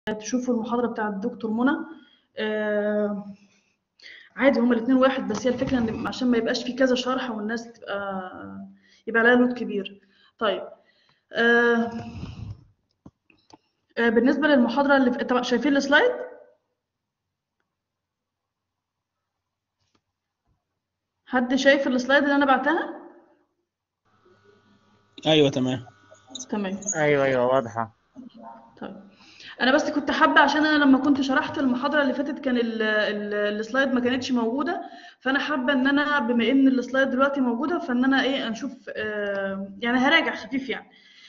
تشوفوا المحاضرة بتاعة الدكتور منى. عادي هما الاثنين واحد، بس هي الفكرة ان عشان ما يبقاش في كذا شرح والناس يبقى عليها لود كبير. طيب بالنسبة للمحاضرة اللي طبعا شايفين السلايد؟ حد شايف السلايد اللي انا بعتها؟ ايوه تمام. ايوه واضحه. طيب انا بس كنت حابه، عشان انا لما كنت شرحت المحاضره اللي فاتت كان السلايد ما كانتش موجوده، فانا حابه ان انا بما ان السلايد دلوقتي موجوده فان انا نشوف يعني هراجع خفيف يعني.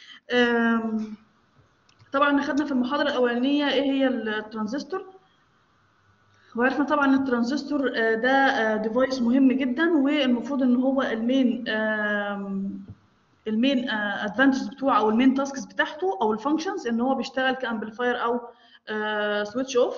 طبعا اخدنا في المحاضره الاولانيه ايه هي الترانزستور، وعرفنا طبعا الترانزستور ده ديفايس مهم جدا، والمفروض ان هو المين ادفانتج بتوعه او المين تاسكس بتاعته او الفانكشنز ان هو بيشتغل كامبليفاير او سويتش اوف.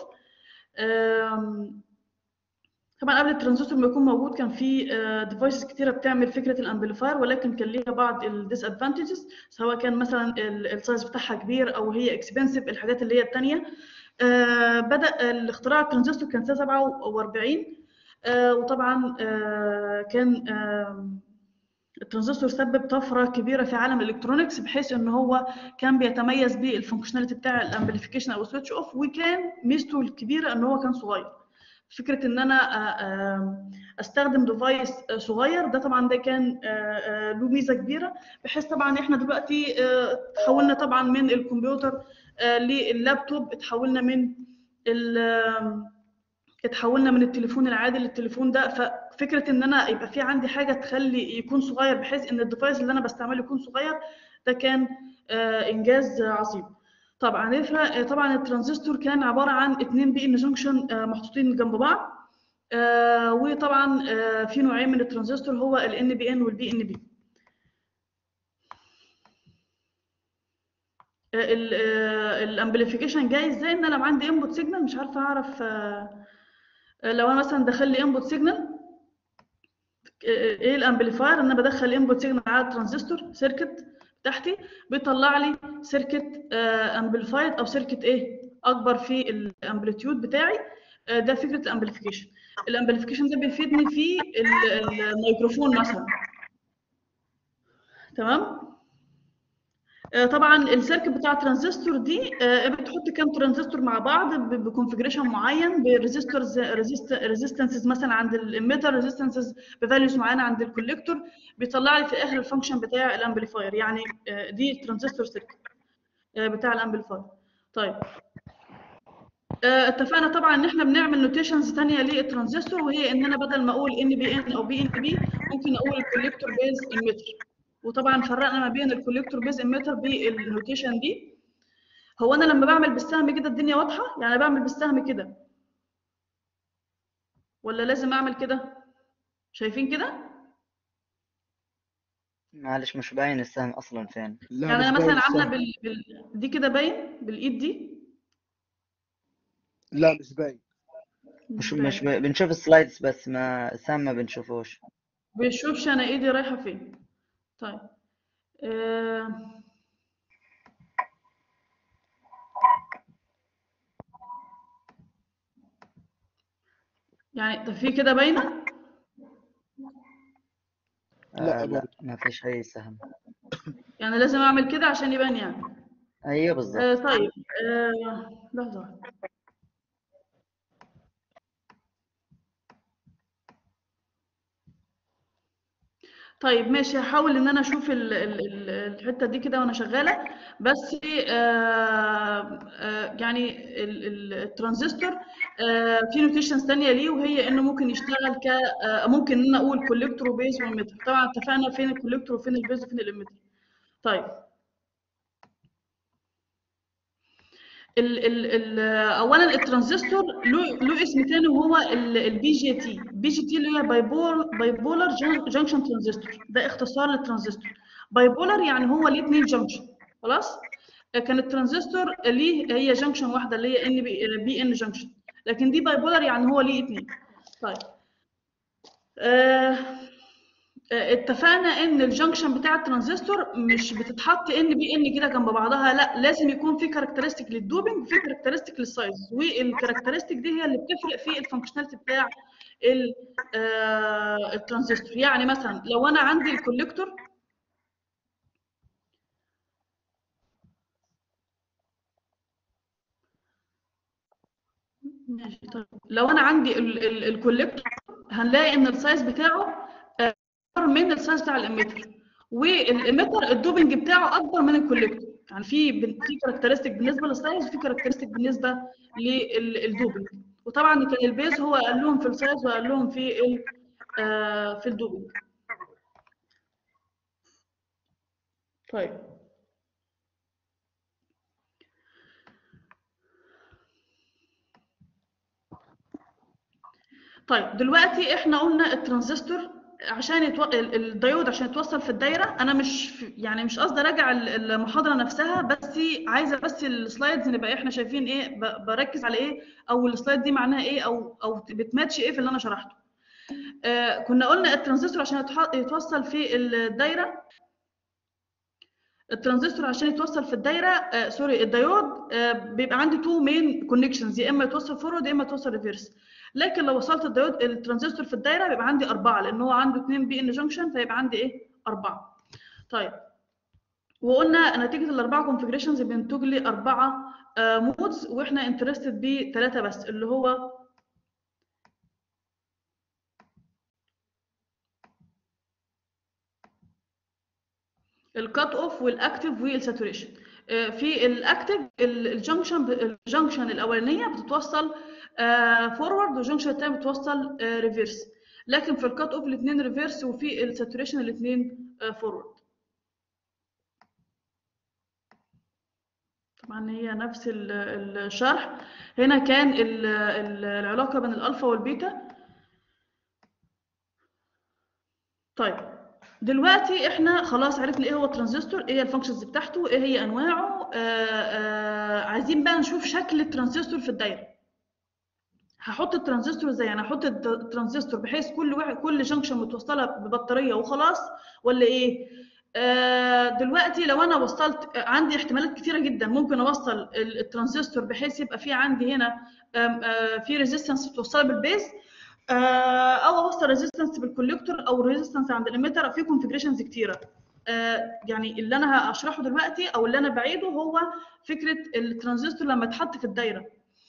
طبعا قبل الترانزستور ما يكون موجود كان في ديفايسز كتيره بتعمل فكره الامبليفاير، ولكن كان ليها بعض الديس ادفانتجز، سواء كان مثلا السايز بتاعها كبير او هي اكسبنسيف، الحاجات اللي هي الثانيه. بدا الاختراع الترانزستور كان سنه 47، وطبعا كان الترانزستور سبب طفره كبيره في عالم الالكترونيكس، بحيث ان هو كان بيتميز بالفانكشناليتي بتاع الامبليفيكيشن او السويتش اوف، وكان ميزته الكبيره ان هو كان صغير. فكره ان انا استخدم ديفايس صغير ده طبعا ده كان له ميزه كبيره، بحيث طبعا احنا دلوقتي تحولنا طبعا من الكمبيوتر لللابتوب، اتحولنا من التليفون العادي للتليفون ده. ففكره ان انا يبقى في عندي حاجه تخلي يكون صغير، بحيث ان الديفايس اللي انا بستعمله يكون صغير، ده كان انجاز عظيم. طبعا الترانزستور كان عباره عن 2 بي ان جنكشن محطوطين جنب بعض، وطبعا في نوعين من الترانزستور، هو الان بي ان والبي ان بي. الامبليفيكيشن جاي ازاي؟ ان انا لو عندي انبوت سيجنال مش عارفه اعرف، لو انا مثلا دخل لي انبوت سيجنال، ايه الامبليفاير؟ ان انا بدخل انبوت سيجنال على الترانزستور سيركت تحتي، بيطلع لي سيركت امبليفايد او سيركت اكبر في الامبليتيود بتاعي. ده فكره الامبليفيكيشن. الامبليفيكيشن ده بيفيدني في الميكروفون مثلا. تمام. طبعا السيركت بتاع الترانزستور دي بتحط كام ترانزستور مع بعض بكونفيجريشن معين، بريزيستورز ريزيستنسز مثلا عند الاميتر، ريزيستنسز بفاليوز معينه عند الكوليكتور، بيطلع لي في الاخر الفانكشن بتاع الامبليفاير. يعني دي الترانزستور سيركت بتاع الامبليفاير. طيب اتفقنا طبعا ان احنا بنعمل نوتيشنز ثانيه للترانزستور، وهي ان انا بدل ما اقول ان بي ان او بي ان بي، ممكن اقول الكوليكتور بيز اميتر. وطبعا فرقنا ما بين الكوليكتور بيز اميتر بالنوتيشن دي. هو انا لما بعمل بالسهم كده الدنيا واضحه؟ يعني بعمل بالسهم كده ولا لازم اعمل كده؟ شايفين كده؟ معلش مش باين السهم اصلا فين. لا يعني مش انا باين مثلا عامله السهم. دي كده باين بالايد دي؟ لا مش باين. مش بنشوف السلايدز بس ما السهم ما بنشوفوش. بيشوفش انا ايدي رايحه فين. طيب آه يعني طب في كده باينه؟ لا لا برضه. ما فيش اي سهم. يعني لازم اعمل كده عشان يبان يعني؟ ايوه بالضبط. طيب لحظه واحدة. طيب ماشي، هحاول ان انا اشوف الحته دي كده وانا شغاله. بس يعني الترانزستور في نوتيشنز ثانيه ليه، وهي انه ممكن يشتغل ممكن ان انا اقول كوليكتور وبيز واميتر. طبعا اتفقنا فين الكوليكتور وفين البيز وفين الاميتر. طيب اولا الترانزستور له اسم ثاني، وهو البي جي تي. بي جي تي اللي هي بايبولار جانكشن ترانزستور، ده اختصار للترانزستور. بايبولار يعني هو ليه 2 جانكشن. خلاص. كان الترانزستور ليه هي جانكشن واحده اللي هي ان بي ان جانكشن، لكن دي بايبولار يعني هو ليه 2. طيب اتفقنا ان الجنكشن بتاع الترانزستور مش بتتحط ان بي ان كده جنب بعضها، لا لازم يكون في كاركترستيك للدوبنج وفي كاركترستيك للسايز، والكاركترستيك دي هي اللي بتفرق في الفانكشناليتي بتاع الترانزستور. يعني مثلا لو انا عندي الكوليكتور، ماشي طيب، لو انا عندي الكوليكتور هنلاقي ان السايز بتاعه اكبر من السايز بتاع الاميتر، والاميتر الدوبنج بتاعه اكبر من الكوليكتور. يعني في كاركترستيك بالنسبه للسايز وفي كاركترستيك بالنسبه للدوبنج، وطبعا كان البيز هو اقلهم في السايز واقلهم في الدوبنج. طيب طيب دلوقتي احنا قلنا الترانزستور عشان الديود عشان يتوصل في الدايره. انا يعني مش قصدي اراجع المحاضره نفسها، بس عايزه بس السلايدز نبقى احنا شايفين ايه، بركز على ايه، او السلايد دي معناها ايه، او بتماتش ايه في اللي انا شرحته. كنا قلنا الترانزستور عشان يتوصل في الدايره، الترانزستور عشان يتوصل في الدايره سوري الديود بيبقى عندي تو مين كونكشنز، يا اما يتوصل فورورد يا اما يتوصل ريفيرس. لكن لو وصلت الترانزستور في الدايره بيبقى عندي 4، لان هو عنده 2 بي ان جنكشن، فيبقى عندي ايه 4. طيب وقلنا نتيجه الاربعه كونفيجريشنز بينتج لي 4 مودز، واحنا انترستد ب3 بس، اللي هو الكات اوف والاكتف والساتوريشن. في الاكتف الجنكشن الاولانيه بتتوصل فورورد، والجنكشن الثانيه بتوصل ريفيرس. لكن في الكات اوف الاثنين ريفيرس، وفي الساتوريشن الاثنين فورورد. طبعا هي نفس الشرح. هنا كان العلاقه بين الالفا والبيتا. طيب دلوقتي احنا خلاص عرفنا ايه هو الترانزستور، ايه الفانكشنز بتاعته، ايه هي انواعه. عايزين بقى نشوف شكل الترانزستور في الدايره. هحط الترانزستور ازاي؟ يعني هحط الترانزستور بحيث كل جنكشن متوصله ببطاريه وخلاص، ولا ايه؟ دلوقتي لو انا وصلت، عندي احتمالات كثيره جدا. ممكن اوصل الترانزستور بحيث يبقى في عندي هنا في ريزيستنس متوصله بالبيز، او اوصل ريزيستنس بالكوليكتور، او ريزيستنس عند الاميتر. في كونفيجريشنز كتيره. يعني اللي انا هشرحه دلوقتي او اللي انا بعيده هو فكره الترانزستور لما اتحط في الدايره.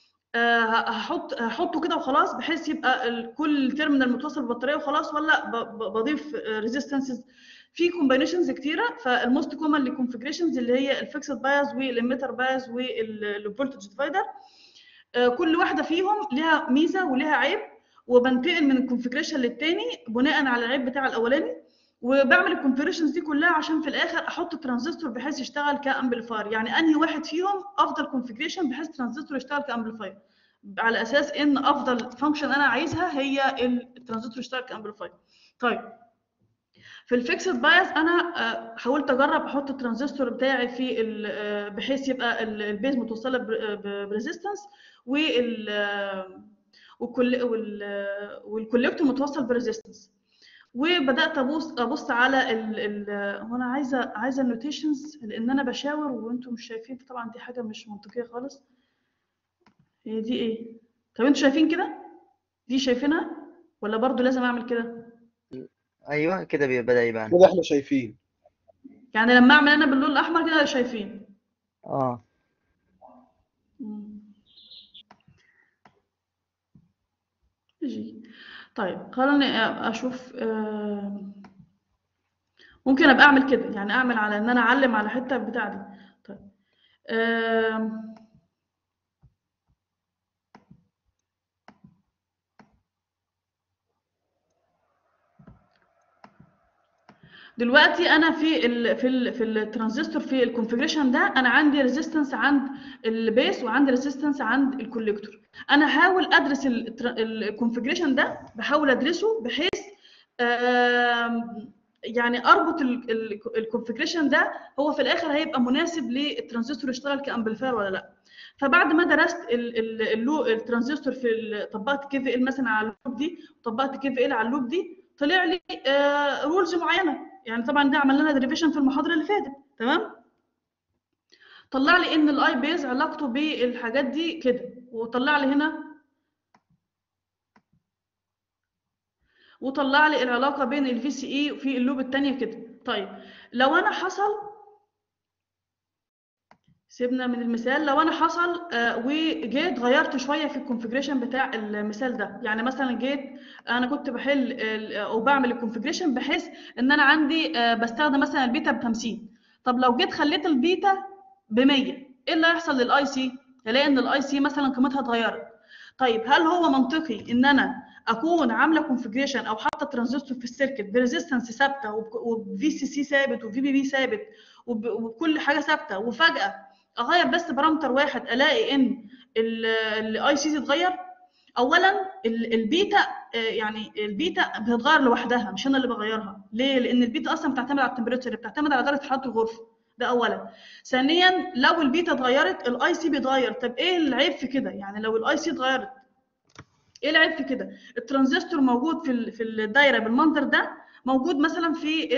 هحطه كده وخلاص بحيث يبقى كل تيرمينال متوصل ببطاريه وخلاص، ولا بضيف ريزيستنسز. في كومباينيشنز كتيره. فالموست كومنلي كونفيجريشنز اللي هي الفيكسد بايز والاميتر بايز والفولتج ديفايدر. كل واحده فيهم ليها ميزه وليها عيب، وبنتقل من الكونفيجريشن للتاني بناء على العيب بتاع الاولاني، وبعمل الكونفيجريشنز دي كلها عشان في الاخر احط ترانزستور بحيث يشتغل كامبليفاير. يعني انهي واحد فيهم افضل كونفيجريشن بحيث ترانزستور يشتغل كامبليفاير، على اساس ان افضل فانكشن انا عايزها هي الترانزستور يشتغل كامبليفاير. طيب في الفيكسد بايز انا حاولت اجرب احط الترانزستور بتاعي في بحيث يبقى البيز متوصله بريزيستنس، والكوليكتور متوصل بريزيستنس. وبدات ابص على هنا عايزه النوتيشنز، لان انا بشاور وانتم مش شايفين، طبعا دي حاجه مش منطقيه خالص. هي دي ايه؟ طب انتوا شايفين كده؟ دي شايفينها ولا برضو لازم اعمل كده؟ ايوه كده بدأ يبان. كده احنا شايفين. يعني لما اعمل انا باللون الاحمر كده شايفين. اه يجي. طيب خليني اشوف. ممكن ابقى اعمل كده، يعني اعمل على ان انا اعلم على حته بتاع دي. طيب دلوقتي انا في الترانزستور في الكونفيجريشن ده انا عندي ريزيستنس عند البيس وعندي ريزيستنس عند الكوليكتور. انا هحاول ادرس الكونفيجريشن ده، بحاول ادرسه بحيث يعني اربط الكونفيجريشن ده هو في الاخر هيبقى مناسب للترانزستور يشتغل كامبليفاير ولا لا. فبعد ما درست الترانزستور طبقت كي في ال مثلا على اللوب دي، وطبقت كي في ال على اللوب دي، طلع لي رولز معينه، يعني طبعا ده عمل لنا ديريفيشن في المحاضره اللي فاتت، تمام. طلع لي ان الاي بيز علاقته بالحاجات دي كده، وطلع لي هنا، وطلع لي العلاقه بين الفي سي اي وفي اللوب الثانيه كده. طيب لو انا حصل، سيبنا من المثال، لو انا حصل وجيت غيرت شويه في الكونفيجريشن بتاع المثال ده، يعني مثلا جيت انا كنت بحل او بعمل الكونفيجريشن بحيث ان انا عندي بستخدم مثلا البيتا ب 50، طب لو جيت خليت البيتا ب 100، ايه اللي هيحصل للاي سي؟ هلاقي ان الاي سي مثلا قيمتها اتغيرت. طيب هل هو منطقي ان انا اكون عامله كونفيجريشن او حاطه ترانزستور في السيركت بريزيستنس ثابته وفي سي سي ثابت وفي بي بي ثابت وكل حاجه ثابته، وفجاه اغير بس بارامتر واحد الاقي ان الاي سي تتغير؟ اولا البيتا يعني البيتا بتتغير لوحدها، مش انا اللي بغيرها. ليه؟ لان البيتا اصلا بتعتمد على التمبريتشر، بتعتمد على درجه حراره الغرفه، ده اولا. ثانيا لو البيتا اتغيرت الاي سي بيتغير. طب ايه العيب في كده؟ يعني لو الاي سي اتغيرت ايه العيب في كده؟ الترانزستور موجود في الدايره بالمنظر ده، موجود مثلا في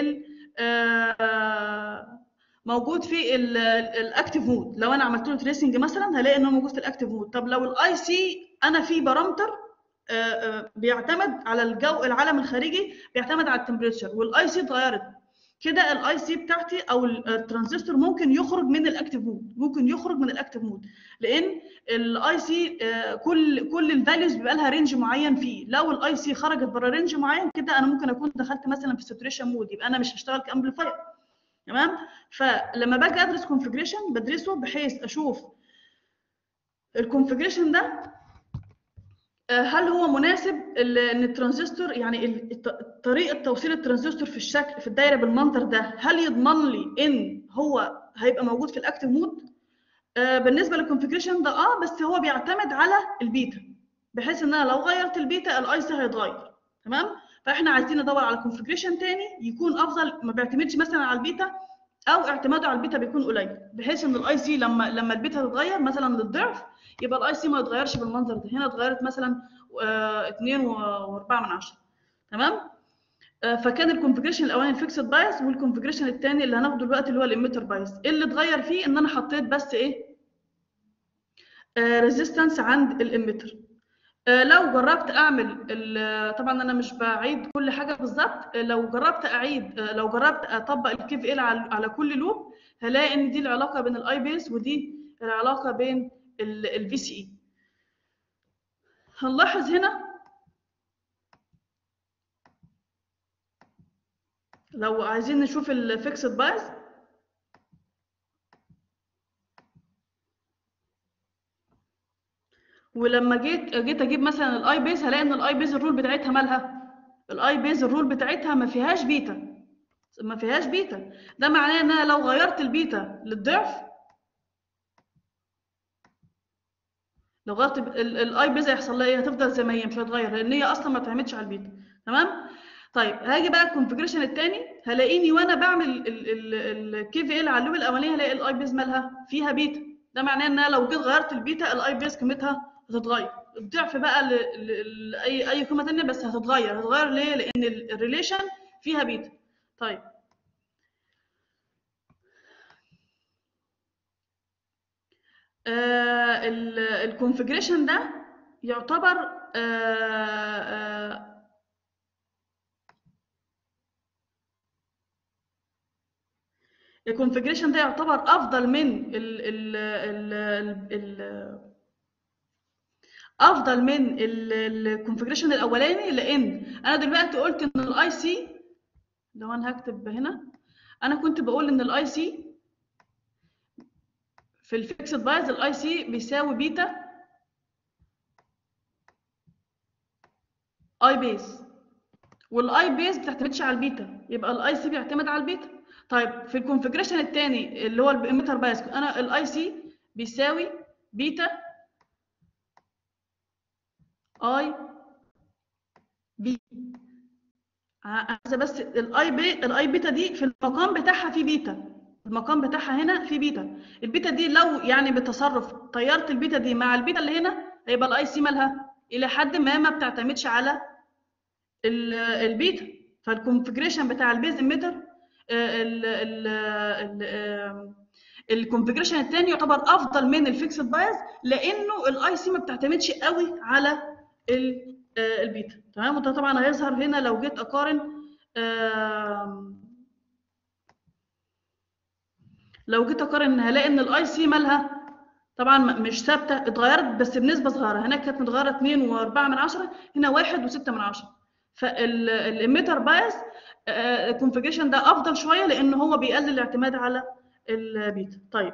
موجود في الاكتيف مود. لو انا عملت له تريسنج مثلا هلاقي ان هو موجود في الاكتيف مود. طب لو الاي سي انا في بارامتر بيعتمد على الجو، العالم الخارجي بيعتمد على التمبريتشر، والاي سي اتغيرت كده، الاي سي بتاعتي او الترانزستور ممكن يخرج من الاكتيف مود، ممكن يخرج من الاكتيف مود، لان الاي سي كل الفاليوز بيبقى لها رينج معين فيه. لو الاي سي خرجت بره رينج معين كده انا ممكن اكون دخلت مثلا في ساتوريشن مود، يبقى انا مش هشتغل كامبليفاير، تمام. فلما باجي ادرس كونفيجريشن بدرسه بحيث اشوف الكونفيجريشن ده هل هو مناسب ان الترانزستور، يعني طريقه توصيل الترانزستور في الشكل في الدايره بالمنظر ده، هل يضمن لي ان هو هيبقى موجود في الاكتيف مود؟ بالنسبه للكونفيجريشن ده بس هو بيعتمد على البيتا، بحيث ان انا لو غيرت البيتا الاي سي هيتغير، تمام. فاحنا عايزين ندور على كونفيجريشن تاني يكون افضل، ما بيعتمدش مثلا على البيتا، او اعتماده على البيتا بيكون قليل، بحيث ان الاي سي لما البيتا تتغير مثلا للضعف يبقى الاي سي ما يتغيرش بالمنظر ده. هنا اتغيرت مثلا 2.4، تمام. فكان الكونفيجريشن الاولاني الفيكسد بايس، والكونفيجريشن الثاني اللي هناخده دلوقتي اللي هو الاميتر بايس. اللي اتغير فيه ان انا حطيت بس ايه ريزيستنس عند الاميتر. لو جربت اعمل طبعا انا مش بعيد كل حاجه بالظبط، لو جربت اعيد لو جربت اطبق الكي في ال على كل لوب هلاقي ان دي العلاقه بين الاي بيس ودي العلاقه بين الفي سي اي. هنلاحظ هنا لو عايزين نشوف الفيكسد بايس، ولما جيت اجيب مثلا الاي بيز هلاقي ان الاي بيز الرول بتاعتها مالها؟ الاي بيز الرول بتاعتها ما فيهاش بيتا، ما فيهاش بيتا. ده معناه ان انا لو غيرت البيتا للضعف، لو غيرت الاي بيز هيحصل لها ايه؟ هتفضل زي ما هي، مش هتتغير، لان هي اصلا ما بتعتمدش على البيتا، تمام. طيب هاجي بقى الكونفيجريشن الثاني، هلاقيني وانا بعمل الكي في ال على اللوب الاولانيه هلاقي الاي بيز مالها؟ فيها بيتا. ده معناه ان انا لو جيت غيرت البيتا الاي بيز قيمتها هتتغير، الضعف بقى اي قيمه ثانيه بس هتتغير ليه؟ لان الريليشن فيها بيتا. طيب الكونفيجريشن ده يعتبر الكونفيجريشن ده يعتبر افضل من افضل من الكونفيجريشن الاولاني، لان انا دلوقتي قلت ان الاي سي، لو انا هكتب هنا انا كنت بقول ان الاي سي في الفيكسد بايز الاي سي بيساوي بيتا اي بيز، والاي بيز ما بتعتمدش على البيتا، يبقى الاي سي بيعتمد على البيتا. طيب في الكونفيجريشن الثاني اللي هو الاميتر بايس انا الاي سي بيساوي بيتا اي بي. عايزه بس الاي بيتا دي في المقام بتاعها في بيتا، المقام بتاعها هنا في بيتا. البيتا دي لو يعني بتصرف طيرت البيتا دي مع البيتا اللي هنا هيبقى الاي سي مالها الى حد ما بتعتمدش على البيتا. فالكونفجريشن بتاع البيز اميتر الكونفجريشن الثاني يعتبر افضل من الفيكسد بايز، لانه الاي سي ما بتعتمدش قوي على البيتا. تمام. وده طبعا هيظهر هنا لو جيت اقارن، هلاقي ان الاي سي مالها طبعا مش ثابته، اتغيرت بس بنسبه صغيره. هناك كانت متغيره 2.4، هنا 1.6. فالاميتر بايس الكونفجريشن ده افضل شويه، لان هو بيقلل الاعتماد على البيتا. طيب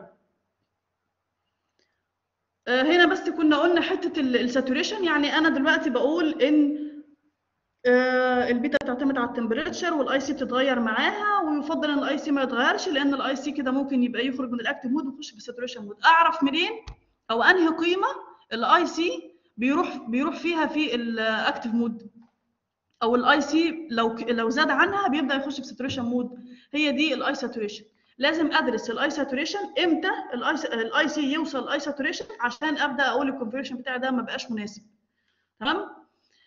هنا بس كنا قلنا حته الساتوريشن. يعني انا دلوقتي بقول ان البيتا بتعتمد على التمبريتشر، والاي سي بتتغير معاها، ويفضل ان الاي سي ما يتغيرش، لان الاي سي كده ممكن يبقى يخرج من الاكتيف مود ويخش في الساتوريشن مود. اعرف منين او انهي قيمه الاي سي بيروح فيها في الاكتيف مود، او الاي سي لو زاد عنها بيبدا يخش في ساتوريشن مود؟ هي دي الاي ساتوريشن. لازم ادرس الاي ساتوريشن امتى الاي سي يوصل الاي ساتوريشن عشان ابدا اقول الكونفيجريشن بتاعي ده ما بقاش مناسب. تمام.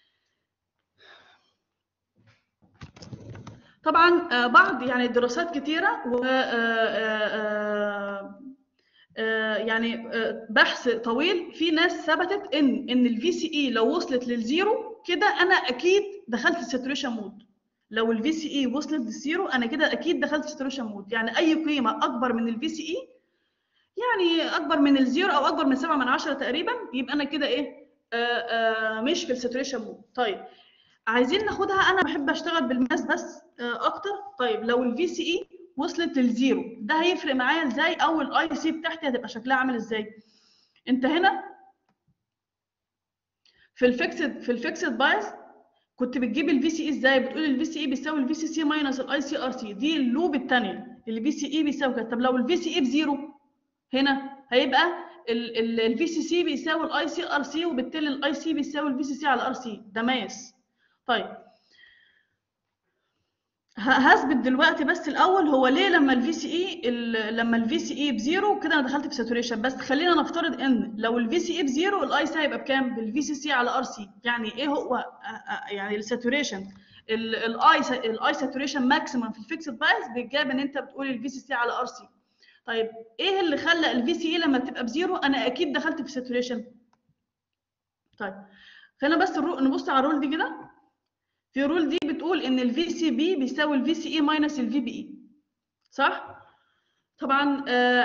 طبعا بعض يعني دراسات كتيره و يعني بحث طويل، في ناس ثبتت ان الفي سي اي لو وصلت للزيرو كده انا اكيد دخلت الساتوريشن مود. لو الفي سي اي وصلت للزيرو انا كده اكيد دخلت الساتوريشن مود. يعني اي قيمه اكبر من الفي سي اي، يعني اكبر من الزيرو او اكبر من 7/10 تقريبا، يبقى انا كده ايه مش في الساتوريشن مود. طيب عايزين ناخدها، انا بحب اشتغل بالماس بس اكتر. طيب لو الفي سي اي وصلت للزيرو ده هيفرق معايا ازاي، او الاي سي بتاعتي هتبقى شكلها عامل ازاي؟ انت هنا في الفيكسد بايز كنت بتجيب الفي سي اي ازاي؟ بتقول الفي سي اي بيساوي الفي سي سي ماينس الاي سي ار سي. دي اللوب الثانيه، الفي سي اي بيساوي كده. طب لو الفي سي اي بزيرو هنا هيبقى الفي سي سي بيساوي الاي سي ار سي، وبالتالي الاي سي بيساوي الفي سي سي على الار سي. ده ماس. طيب هثبت دلوقتي بس الاول هو ليه لما الفي سي اي بزيرو كده انا دخلت في ساتوريشن. بس خلينا نفترض ان لو الفي سي اي بزيرو الاي سي هيبقى بكام؟ بالفي سي سي على ار سي. يعني ايه هو يعني الساتوريشن؟ الاي ساتوريشن ماكسيمم في الفيكسد بايس بيتجاب ان انت بتقول الفي سي سي على ار سي. طيب ايه اللي خلى الفي سي اي لما تبقى بزيرو انا اكيد دخلت في ساتوريشن؟ طيب خلينا بس نبص على الرول دي كده. في رول دي بتقول ان الفي سي بي بيساوي الفي سي اي ماينس الفي بي اي، صح؟ طبعا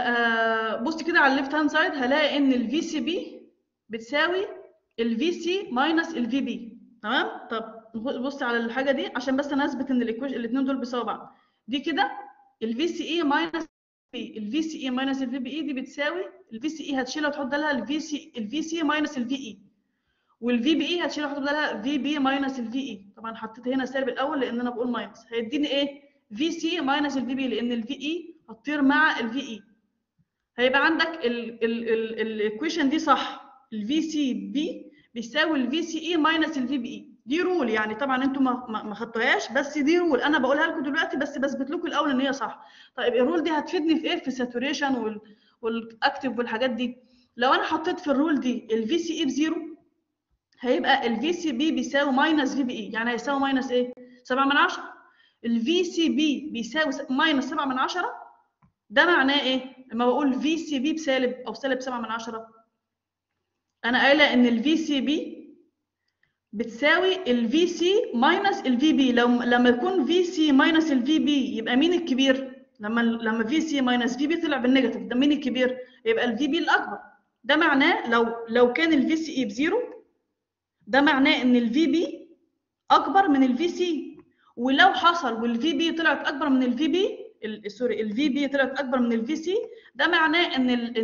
بص كده على الليفت هاند سايد هلاقي ان الفي سي بي بتساوي الفي سي ماينس الفي بي. تمام. طب بص على الحاجه دي عشان بس انا اثبت ان الاثنين دول بيساوي بعض. دي كده الفي سي اي ماينس الفي سي اي ماينس الفي بي اي دي بتساوي الفي سي اي هتشيلها وتحط لها الفي سي ماينس الفي اي، والفي بي اي هتشيل احط بدلها في بي ماينس الفي اي. طبعا حطيت هنا سالب الاول لان انا بقول ماينس، هيديني ايه؟ في سي ماينس الفي بي، لان الفي اي هتطير مع الفي اي. هيبقى عندك الايكويشن دي صح، الفي سي بي بيساوي الفي سي اي ماينس الفي بي اي. دي رول يعني طبعا انتم ما خدتوهاش، بس دي رول انا بقولها لكم دلوقتي بس بثبت لكم الاول ان هي صح. طيب الرول دي هتفيدني في ايه؟ في الساتوريشن والاكتيف والحاجات دي. لو انا حطيت في الرول دي الفي سي اي بزيرو هيبقى الفي سي بي بيساوي ماينس في بي اي. يعني هيساوي ماينس ايه؟ 7/10. الفي سي بي بيساوي ماينس 7/10. ده معناه ايه؟ لما بقول في سي بي بسالب او سالب 7/10 انا قايله ان الفي سي بي بتساوي الفي سي ماينس الفي بي. لما يكون في سي ماينس الفي بي يبقى مين الكبير؟ لما في سي ماينس في بي طلع بالنيجاتيف، ده مين الكبير؟ يبقى الفي بي الاكبر. ده معناه لو كان الفي سي اي بزيرو ده معناه ان الفي بي اكبر من الفي سي. ولو حصل والفي بي طلعت اكبر من الفي بي سوري الفي بي طلعت اكبر من الفي سي، ده معناه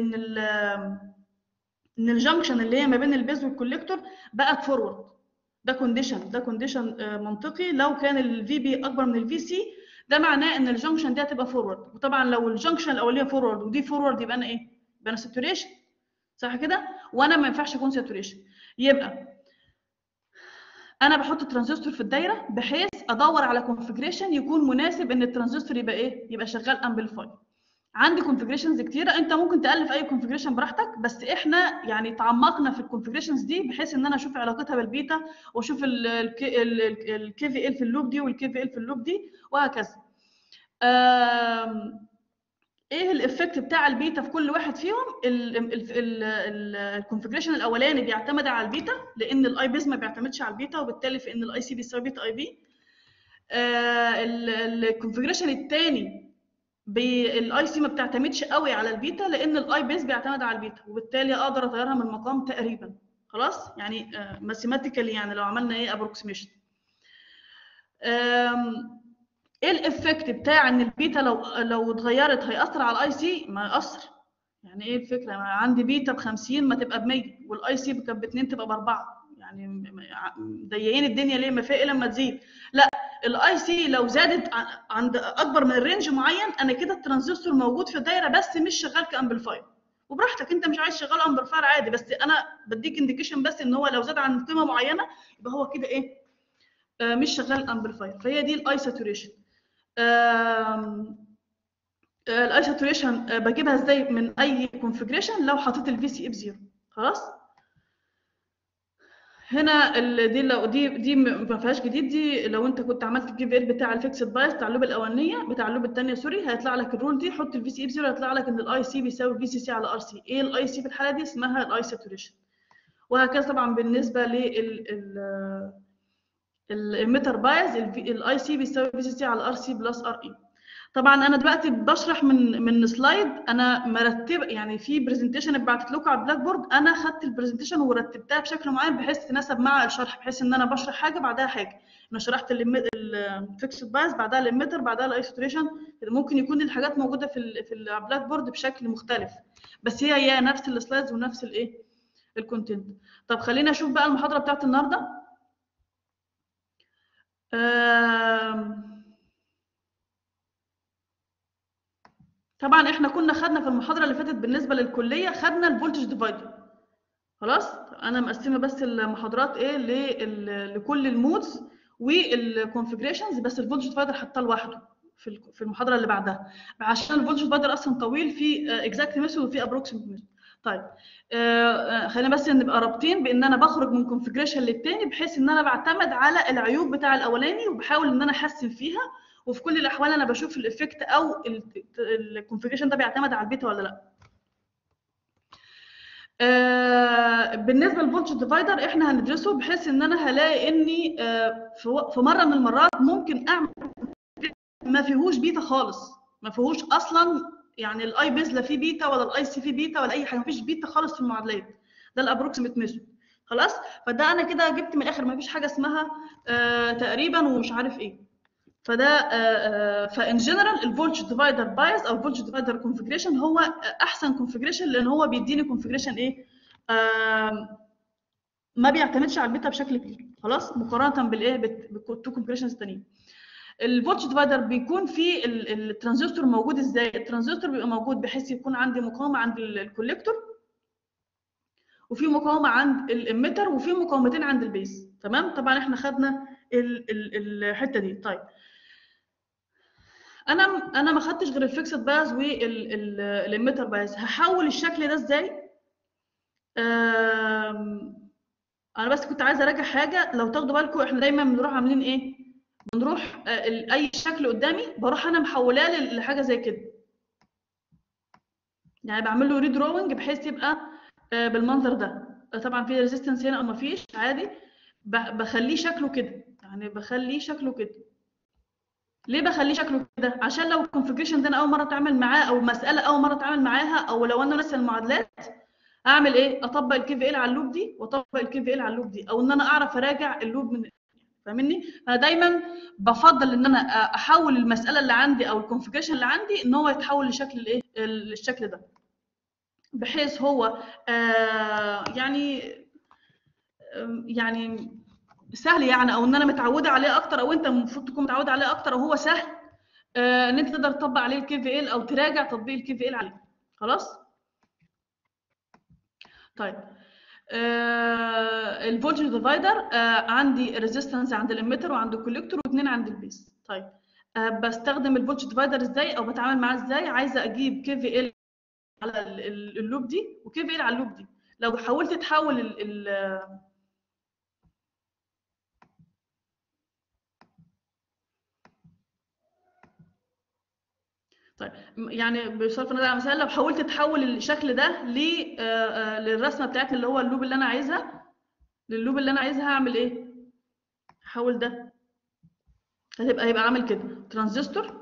ان الجنكشن اللي هي ما بين البيز والكوليكتور بقت فورورد. ده كونديشن منطقي. لو كان الفي بي اكبر من الفي سي ده معناه ان الجنكشن دي هتبقى فورورد. وطبعا لو الجنكشن الاوليه فورورد ودي فورورد يبقى انا ايه؟ يبقى انا ساتوريشن، صح كده؟ وانا ما ينفعش اكون ساتوريشن. يبقى انا بحط الترانزستور في الدايره بحيث ادور على كونفيجريشن يكون مناسب ان الترانزستور يبقى ايه؟ يبقى شغال امبليفاي. عندي كونفيجريشنز كتيره، انت ممكن تالف اي كونفيجريشن براحتك، بس احنا يعني تعمقنا في الكونفيجريشنز دي بحيث ان انا اشوف علاقتها بالبيتا، واشوف الكي في ال في اللوب دي والكي في ال في اللوب دي وهكذا. ايه الايفكت بتاع البيتا في كل واحد فيهم؟ الكونفيجريشن الاولاني بيعتمد على البيتا، لان الاي بيز ما بيعتمدش على البيتا، وبالتالي في ان الاي سي بيساوي بيتا اي بي. الكونفيجريشن الثاني الاي سي ما بتعتمدش قوي على البيتا، لان الاي بيز بيعتمد على البيتا، وبالتالي اقدر اغيرها من المقام تقريبا. خلاص يعني ماثيماتيكالي، يعني لو عملنا ايه ابروكسيميشن. ايه الافكت بتاع ان البيتا لو اتغيرت هيأثر على الاي سي؟ ما يأثر. يعني ايه الفكره؟ انا عندي بيتا ب 50 ما تبقى ب 100، والاي سي كانت ب 2 تبقى ب 4، يعني مضيقين الدنيا ليه؟ ما في لما تزيد. لا، الاي سي لو زادت عند اكبر من رينج معين، انا كده الترانزستور موجود في الدايره بس مش شغال كامبليفاير. وبراحتك، انت مش عايز شغال امبليفاير عادي، بس انا بديك انديكيشن بس ان هو لو زاد عن قيمه معينه يبقى هو كده ايه؟ مش شغال امبليفاير. فهي دي الاي ساتوريشن. الاي ساتوريشن بجيبها ازاي من اي كونفيجريشن؟ لو حطيت الفي سي اي بزيرو. خلاص. هنا دي لو دي ما فيهاش جديد. دي لو انت كنت عملت الجي في ال بتاع الفيكسد بايس بتاع اللوب الاولانيه، بتاع اللوب الثانيه سوري، هيطلع لك الرول دي، حط الفي سي اي بزيرو، هيطلع لك ان الاي سي بيساوي في سي سي على ار سي. ايه الاي سي في الحاله دي؟ اسمها الاي ساتوريشن. وهكذا طبعا بالنسبه لل الميتر بايز، الاي سي بيساوي في سي سي على ار سي بلس ار اي. طبعا انا دلوقتي بشرح من سلايد انا مرتبه، يعني في برزنتيشن اتبعتت لكم على البلاك بورد، انا خدت البرزنتيشن ورتبتها بشكل معين بحيث تناسب مع الشرح، بحيث ان انا بشرح حاجه بعدها حاجه. انا شرحت الفيكسد بايز، بعدها الاميتر، بعدها الايسوتريشن. ممكن يكون الحاجات موجوده في البلاك بورد بشكل مختلف، بس هي نفس السلايدز ونفس الايه الكونتنت. طب خلينا نشوف بقى المحاضره بتاعت النهارده. طبعا احنا كنا خدنا في المحاضره اللي فاتت بالنسبه للكليه، خدنا الفولتج ديفايدر. خلاص. انا مقسمه بس المحاضرات ايه لكل المودز والكونفيجريشنز، بس الفولتج ديفايدر حطاه لوحده في المحاضره اللي بعدها، عشان الفولتج ديفايدر اصلا طويل، في اكزاكت ميثود وفي ابروكسيمت ميثود. طيب خلينا بس نبقى رابطين بان انا بخرج من كونفيجريشن للتاني، بحيث ان انا بعتمد على العيوب بتاع الاولاني وبحاول ان انا احسن فيها، وفي كل الاحوال انا بشوف الايفكت او الكونفيجريشن ده بيعتمد على البيتا ولا لا. بالنسبه للفولتج ديفايدر احنا هندرسه بحيث ان انا هلاقي اني في مره من المرات ممكن اعمل ما فيهوش بيتا خالص، ما فيهوش اصلا، يعني الاي بيز لا فيه بيتا ولا الاي سي فيه بيتا ولا اي حاجه، ما فيش بيتا خالص في المعادلات. ده الابروكسيمت ميثود. خلاص. فده انا كده جبت من الاخر ما فيش حاجه اسمها تقريبا ومش عارف ايه. فده فان جنرال الفولتج ديفايدر بايز او الفولتج ديفايدر كونفيجريشن هو احسن كونفيجريشن، لان هو بيديني كونفيجريشن ايه؟ ما بيعتمدش على البيتا بشكل كبير. خلاص. مقارنه بالايه؟ بالتو كونفيجريشنز الثانيين. الفولتج ديفايدر بيكون فيه الترانزستور موجود ازاي؟ الترانزستور بيبقى موجود بحيث يكون عندي مقاومه عند الكوليكتور، وفي مقاومه عند الاميتر، وفي مقاومتين عند البيز. تمام. طبعا احنا خدنا الحته دي. طيب انا ما خدتش غير الفيكسد بايز والاميتر بايز. هحول الشكل ده ازاي؟ انا بس كنت عايزه اراجع حاجه. لو تاخدوا بالكم احنا دايما بنروح عاملين ايه؟ بنروح اي شكل قدامي بروح انا محولاه لحاجه زي كده، يعني بعمل له ريدروينج بحيث يبقى بالمنظر ده. طبعا في ريزيستنس هنا او ما فيش عادي، بخليه شكله كده، يعني بخليه شكله كده. ليه بخليه شكله كده؟ عشان لو الكونفيجريشن ده انا اول مره اتعامل معاه، او مساله اول مره اتعامل معاها، او لو انا ناسي المعادلات، اعمل ايه؟ اطبق الكي في ال على اللوب دي واطبق الكي في ال على اللوب دي، او ان انا اعرف اراجع اللوب من، فاهمني؟ فانا دايما بفضل ان انا احول المساله اللي عندي او الكونفيجريشن اللي عندي ان هو يتحول لشكل الايه؟ الشكل ده، بحيث هو يعني سهل، يعني او ان انا متعوده عليه اكتر، او انت المفروض تكون متعود عليه اكتر، او هو سهل ان انت تقدر تطبق عليه الكي في ال او تراجع تطبيق الكي في ال عليه. خلاص. طيب الفولتج ديفايدر عندي ريزيستنس عند الاميتر وعند الكوليكتور واثنين عند البيس. طيب بستخدم الفولت ديفايدر ازاي او بتعامل معاه ازاي. عايزه اجيب كي في ال على اللوب دي وكي في ال على اللوب دي. لو حاولت تحول طيب يعني بصرف النظر عن مثال، لو حاولت تحول الشكل ده للرسمه بتاعتنا اللي هو اللوب اللي انا عايزها، لللوب اللي انا عايزها، هعمل ايه؟ هحول ده، هيبقى عامل كده ترانزستور،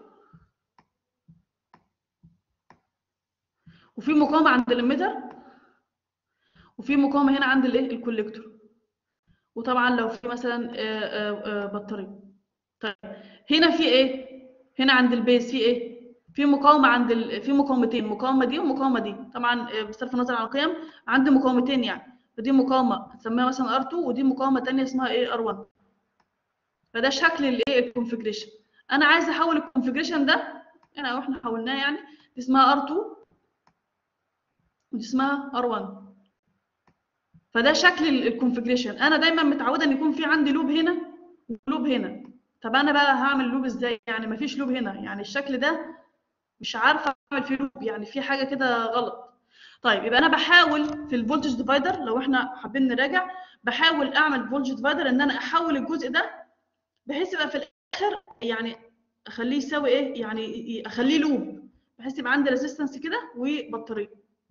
وفي مقاومه عند الاميتر، وفي مقاومه هنا عند الايه الكوليكتور، وطبعا لو في مثلا بطاريه. طيب هنا في ايه؟ هنا عند البيز في ايه؟ في مقاومه في مقاومتين، مقاومه دي ومقاومه دي. طبعا بصرف النظر عن القيم عندي مقاومتين يعني، فدي مقاومه هتسميها مثلا R2 ودي مقاومه ثانيه اسمها ايه R1. فده شكل الايه الكونفيجريشن. انا عايزه احول الكونفيجريشن ده هنا واحنا حولناه يعني، دي اسمها R2 ودي اسمها R1. فده شكل الكونفيجريشن. انا دايما متعوده ان يكون في عندي لوب هنا ولوب هنا. طب انا بقى هعمل لوب ازاي؟ يعني مفيش لوب هنا، يعني الشكل ده مش عارفه اعمل فيه لوب، يعني في حاجه كده غلط. طيب يبقى انا بحاول في الفولتج ديفايدر، لو احنا حابين نراجع، بحاول اعمل فولتج ديفايدر ان انا احول الجزء ده بحيث يبقى في الاخر يعني اخليه يساوي ايه، يعني اخليه لوب بحيث يبقى عندي ريزيستنس كده وبطاريه.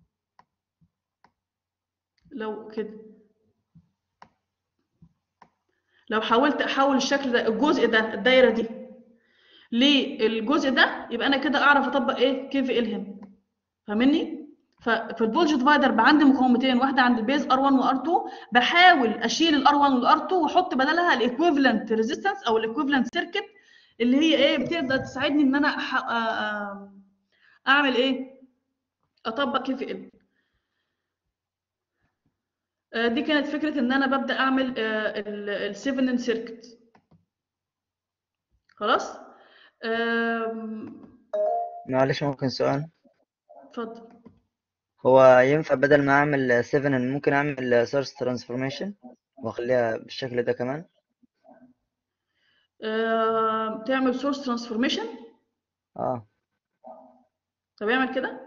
لو كده لو حاولت احول الشكل ده، الجزء ده، الدايره دي للجزء ده، يبقى انا كده اعرف اطبق ايه كي في ال هنا. فاهمني؟ ففي الفولتج ديفايدر بقى عندي مقاومتين، واحده عند البيز ار 1 وار 2، بحاول اشيل الار 1 والار 2 واحط بدلها الايكويفالنت ريزيستنس او الايكويفالنت سيركت اللي هي ايه بتقدر تساعدني ان انا اعمل ايه؟ اطبق كي في ال. دي كانت فكره ان انا ببدا اعمل السيفنن سيركت. خلاص. معلش ممكن سؤال؟ اتفضل. هو ينفع بدل ما اعمل 7 ممكن اعمل سورس ترانسفورميشن واخليها بالشكل ده كمان؟ تعمل سورس ترانسفورميشن؟ اه طب اعمل كده.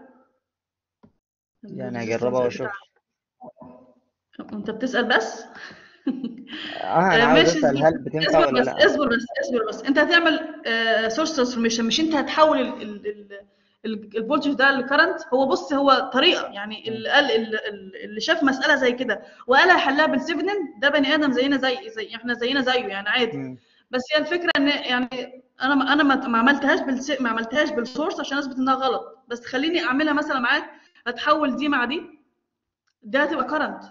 يعني الريزيستنس اجربها بتاع، واشوف. انت بتسأل بس. اه انا عاوز ماشي. اسال هل بتنفع اصبر ولا بس لا. اصبر بس اصبر بس، انت هتعمل سورس ترانسفورميشن، مش انت هتحول الفولتج ده لكرنت. هو بص، هو طريقه يعني، مم. اللي قال اللي شاف مساله زي كده وقالها حلها بالسيفنن، ده بني ادم زينا زي احنا زينا زيه يعني عادي. مم. بس هي الفكره ان يعني انا ما عملتهاش ما عملتهاش بالسورس عشان اثبت انها غلط، بس خليني اعملها مثلا معاك. هتحول دي مع دي، ده هتبقى كرنت.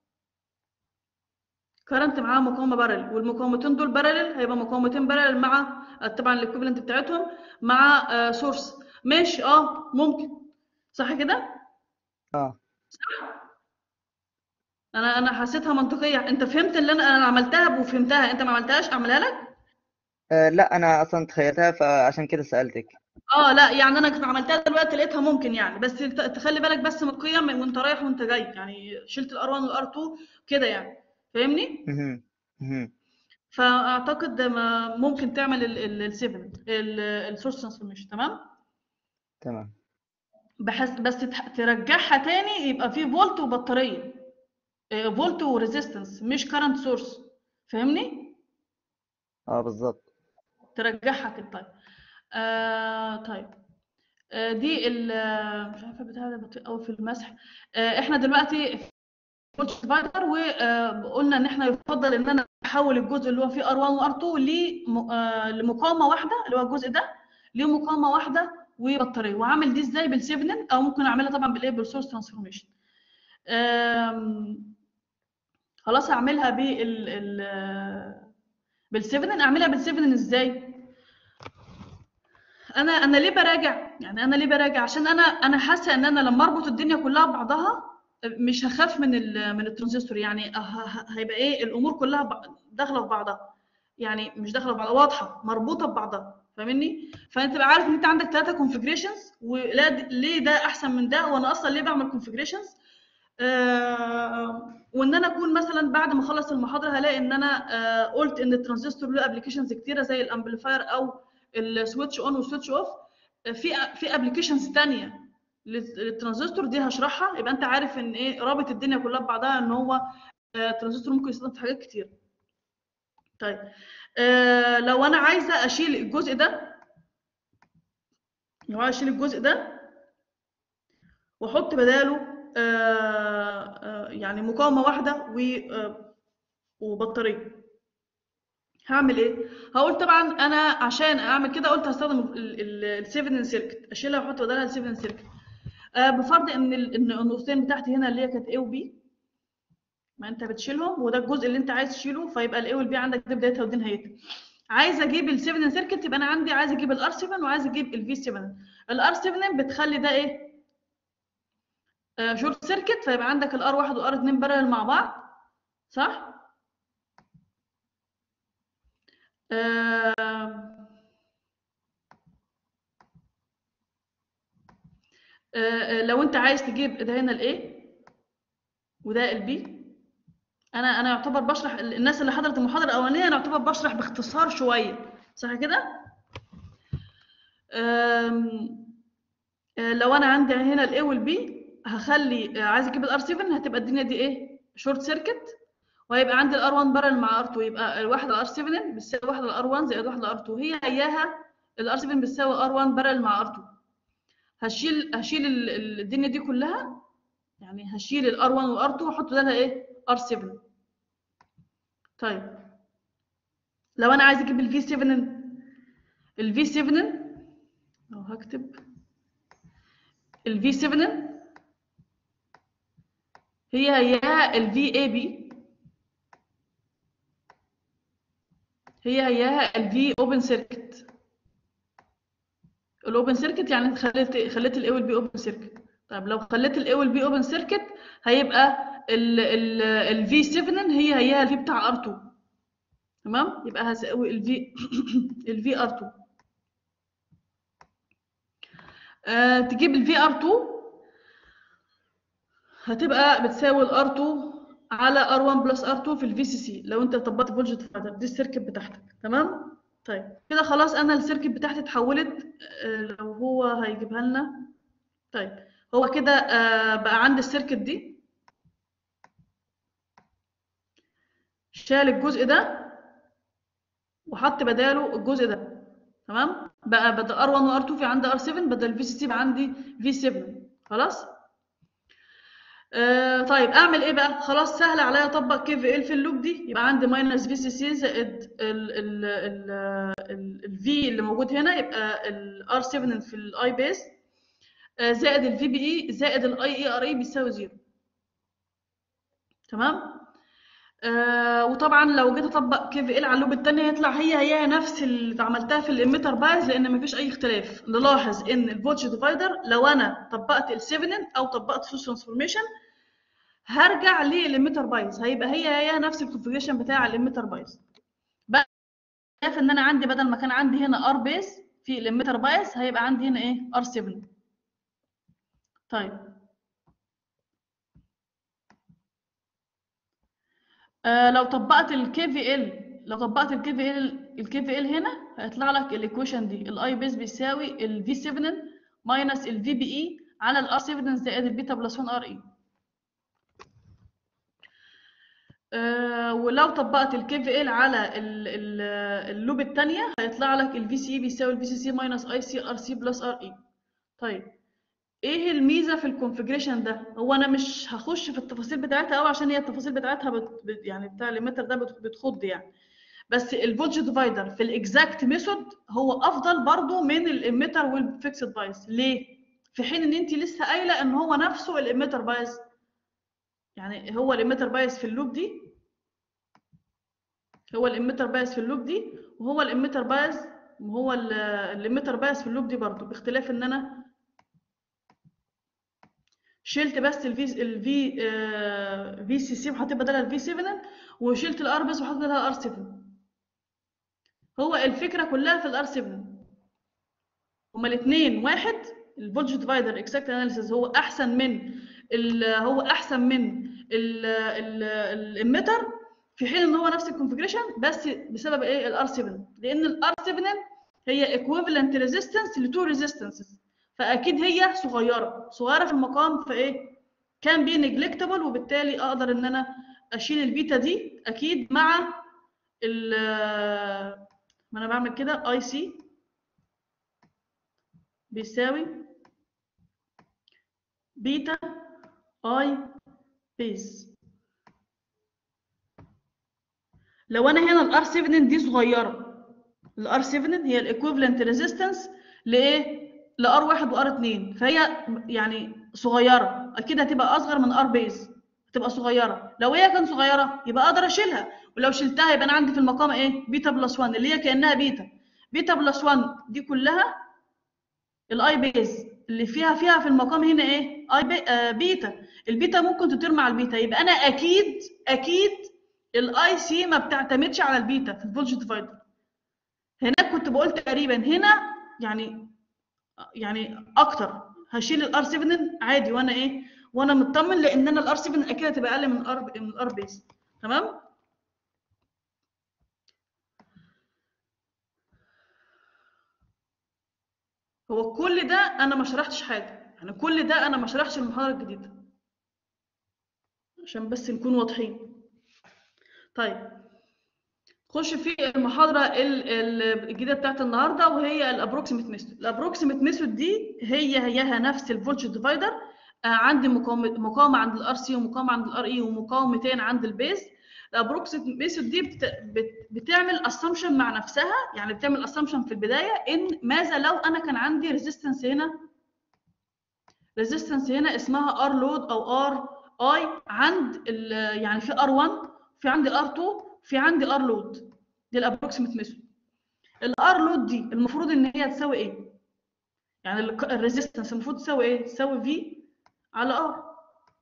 كرنت معاها مقاومه بارل، والمقاومتين دول بارل، هيبقى مقاومتين بارل مع طبعا الايكويفالنت بتاعتهم مع سورس. ماشي، ممكن. صح كده؟ اه انا حسيتها منطقيه. انت فهمت اللي انا عملتها وفهمتها، انت ما عملتهاش اعملها لك. لا انا اصلا تخيلتها فعشان كده سألتك. لا يعني انا كنت عملتها دلوقتي لقيتها ممكن يعني، بس تخلي بالك بس من القيم وانت رايح وانت جاي، يعني شلت الار 1 والار 2 كده يعني. فاهمني؟ مهم. مهم. فاعتقد ممكن تعمل ال7 السورس ترانسفورميشن. تمام. تمام. بس ترجعها تاني يبقى في فولت وبطاريه، فولت وريزيستنس مش كارنت سورس. فاهمني؟ اه بالظبط. ترجعها كده. طيب. طيب. دي مش عارفه بتاع ده بطيء قوي في المسح. احنا دلوقتي فولت ديفايدر، وقلنا ان احنا يفضل ان انا احول الجزء اللي هو فيه R1 و R2 لمقاومه واحده، اللي هو الجزء ده لمقاومه واحده وبطاريه. وعامل دي ازاي؟ بالسيفنن، او ممكن اعملها طبعا بالايه بالسورس ترانسفورميشن. خلاص هعملها بالسيفنن. اعملها بالسيفنن ازاي؟ انا ليه براجع؟ يعني انا ليه براجع؟ عشان انا حاسه ان انا لما اربط الدنيا كلها ببعضها مش هخاف من الترانزستور. يعني هيبقى ايه الامور كلها داخله في بعضها، يعني مش داخله في بعضها، واضحه مربوطه ببعضها. فاهمني؟ فانت تبقى عارف ان انت عندك 3 كونفيجريشنز، ولا ليه ده احسن من ده، وانا اصلا ليه بعمل كونفيجريشنز. وان انا اكون مثلا بعد ما اخلص المحاضره هلاقي ان انا قلت ان الترانزستور له ابلكيشنز كتيره زي الامبليفاير او السويتش اون والسويتش اوف. في ابلكيشنز ثانيه للترانزستور دي هشرحها، يبقى انت عارف ان ايه رابط الدنيا كلها ببعضها، ان هو ترانزستور ممكن يستخدم في حاجات كتير. طيب لو انا عايزه اشيل الجزء ده، لو عايزه اشيل الجزء ده واحط بداله يعني مقاومه واحده وبطاريه، هعمل ايه؟ هقول طبعا انا عشان اعمل كده قلت هستخدم ال7 سيركت، اشيلها واحط بدالها ال7 سيركت. بفرض ان النقطتين بتاعتي هنا اللي هي كانت A و B، ما انت بتشيلهم وده الجزء اللي انت عايز تشيله، فيبقى ال A وال B عندك دي بدايتها ودي نهايتها. عايزه اجيب ال7 سيركت، يبقى انا عندي عايزه اجيب الR7 وعايزه اجيب الV7. الR7 بتخلي ده ايه؟ شورت سيركت، فيبقى عندك الR1 والR2 بارلل مع بعض، صح؟ لو انت عايز تجيب ده هنا الايه وده البي، انا يعتبر بشرح الناس اللي حضرت المحاضره الاولانيه، انا يعتبر بشرح باختصار شويه، صح كده؟ لو انا عندي هنا الاي والبي هخلي عايز اجيب الار 7، هتبقى الدنيا دي ايه؟ شورت سيركت، وهيبقى عندي الار 1 بارل مع ار 2، يبقى الواحد الار 7 بتساوي واحد الار 1 زائد واحد الار 2، هي اياها الار 7 بتساوي ار 1 بارل مع ار 2. هشيل الدنيا دي كلها، يعني هشيل الار 1 والار 2 واحط بدالها ايه؟ ار 7. طيب لو انا عايز اجيب الفي 7، الفي 7 او هكتب الفي 7 هي الفي اي بي، هي الفي اوبن سيركت. الاوبن سيركت يعني خليت الاي والبي اوبن سيركت. طيب لو خليت الاي والبي اوبن سيركت هيبقى الفي 7 هي الفي بتاع ار 2، تمام؟ يبقى هساوي الفي الفي ار 2. تجيب الفي ار 2 هتبقى بتساوي الار 2 على ار 1 بلس ار 2 في الفي سي سي، لو انت طبقت فولج ديفايدر دي السيركت بتاعتك، تمام؟ طيب كده خلاص انا السيركت بتاعتي اتحولت. لو هو هيجيبها لنا، طيب هو كده بقى عندي السيركت دي، شال الجزء ده وحط بداله الجزء ده، تمام؟ بقى بدل ار 1 وار 2 في عندي ار 7، بدل في سي سي بقى عندي في 7. خلاص. طيب اعمل ايه بقى؟ خلاص سهل عليا اطبق كي في ال في اللوب دي، يبقى عندي ماينس في سي سي زائد الفي اللي موجود هنا، يبقى الار 7 في الاي بيس زائد الفي بي اي زائد الاي اي ار اي بيساوي 0، تمام؟ وطبعا لو جيت اطبق كي في ال على اللوب الثانيه يطلع هي نفس اللي عملتها في الاميتر بايز، لان مفيش اي اختلاف. نلاحظ ان الفولج ديفايدر لو انا طبقت ال7 او طبقت سورس ترانسفورميشن هرجع للاميتر بايز، هيبقى هي نفس الكونفيجريشن بتاع الاميتر بايز. بقى ان انا عندي بدل ما كان عندي هنا ار بيز في الاميتر بايز هيبقى عندي هنا ايه؟ ار 7. طيب لو طبقت الكي في ال، لو طبقت الكي في ال هنا هيطلع لك الايكويشن دي، الاي بيز بيساوي الفي 7 ماينس الفي بي اي على الار 7 زائد البيتا بلس 1 ار اي. ولو طبقت الكي في ال على اللوب الثانيه هيطلع لك الفي سي بيساوي الفي سي سي ماينس اي سي ار سي بلس ار اي. طيب ايه الميزه في الكونفيجريشن ده؟ هو انا مش هخش في التفاصيل بتاعتها قوي عشان هي التفاصيل بتاعتها يعني بتاع الاميتر ده بتخض يعني، بس الفولج ديفايدر في الاكزاكت ميثود هو افضل برضو من الاميتر والفيكسد بايس. ليه؟ في حين ان انت لسه قايله ان هو نفسه الاميتر بايس، يعني هو الاميتر بايس في اللوب دي، هو الاميتر بايس في اللوب دي، وهو الاميتر بايس، وهو الاميتر بايس في اللوب دي برضو، باختلاف ان انا شلت بس في سي سي وحطيت بدلها الفي 7، وشلت الار بس وحطيت بدلها الار 7. هو الفكره كلها في الار 7، هما الاثنين واحد. الفولج ديفايدر اكزاكت اناليسيس هو احسن من الاميتر، في حين ان هو نفس الكونفيجريشن، بس بسبب ايه؟ الار 7، لان الار 7 هي equivalent resistance ل two resistances، فاكيد هي صغيره في المقام، فايه كان بي نجلكتبل، وبالتالي اقدر ان انا اشيل البيتا دي اكيد مع ما انا بعمل كده اي سي بيساوي بيتا اي بيز. لو انا هنا الار 7 دي صغيره، الار 7 هي الايكويفالنت ريزيستنس لايه؟ لار 1 وار 2، فهي يعني صغيره، اكيد هتبقى اصغر من ار بيز، هتبقى صغيره. لو هي كانت صغيره يبقى اقدر اشيلها، ولو شلتها يبقى انا عندي في المقام ايه؟ بيتا بلس 1 اللي هي كانها بيتا بلس 1 دي كلها الاي بيز اللي فيها في المقام هنا ايه؟ بيتا. البيتا ممكن تطير مع البيتا، يبقى انا اكيد الاي سي ما بتعتمدش على البيتا في الفولج ديفايدر. هناك كنت بقول تقريبا، هنا يعني اكتر هشيل الار 7 عادي، وانا مطمن، لان انا الار 7 اكيد هتبقى اقل من الار بيز. تمام. هو كل ده انا ما شرحتش حاجه، يعني كل ده انا ما شرحتش المحاضره الجديده، عشان بس نكون واضحين. طيب خش في المحاضره الجديده بتاعت النهارده، وهي الابروكسيميت ميثود. الابروكسيميت ميثود دي هيها نفس الفولج ديفايدر. عندي مقاومه عند الار سي، ومقاومه عند الار اي، ومقاومتين عند البيز. الابروكسيميت ميثود دي بتعمل اسامبشن مع نفسها، يعني بتعمل اسامبشن في البدايه ان ماذا لو انا كان عندي ريزيستنس هنا اسمها ار لود او ار اي عند يعني في ار 1، في عندي ار 2، في عندي ار لود. دي الابروكسيميت ميثود. الار لود دي المفروض ان هي تساوي ايه؟ يعني الريزيستنس المفروض تساوي ايه؟ تساوي في على ار.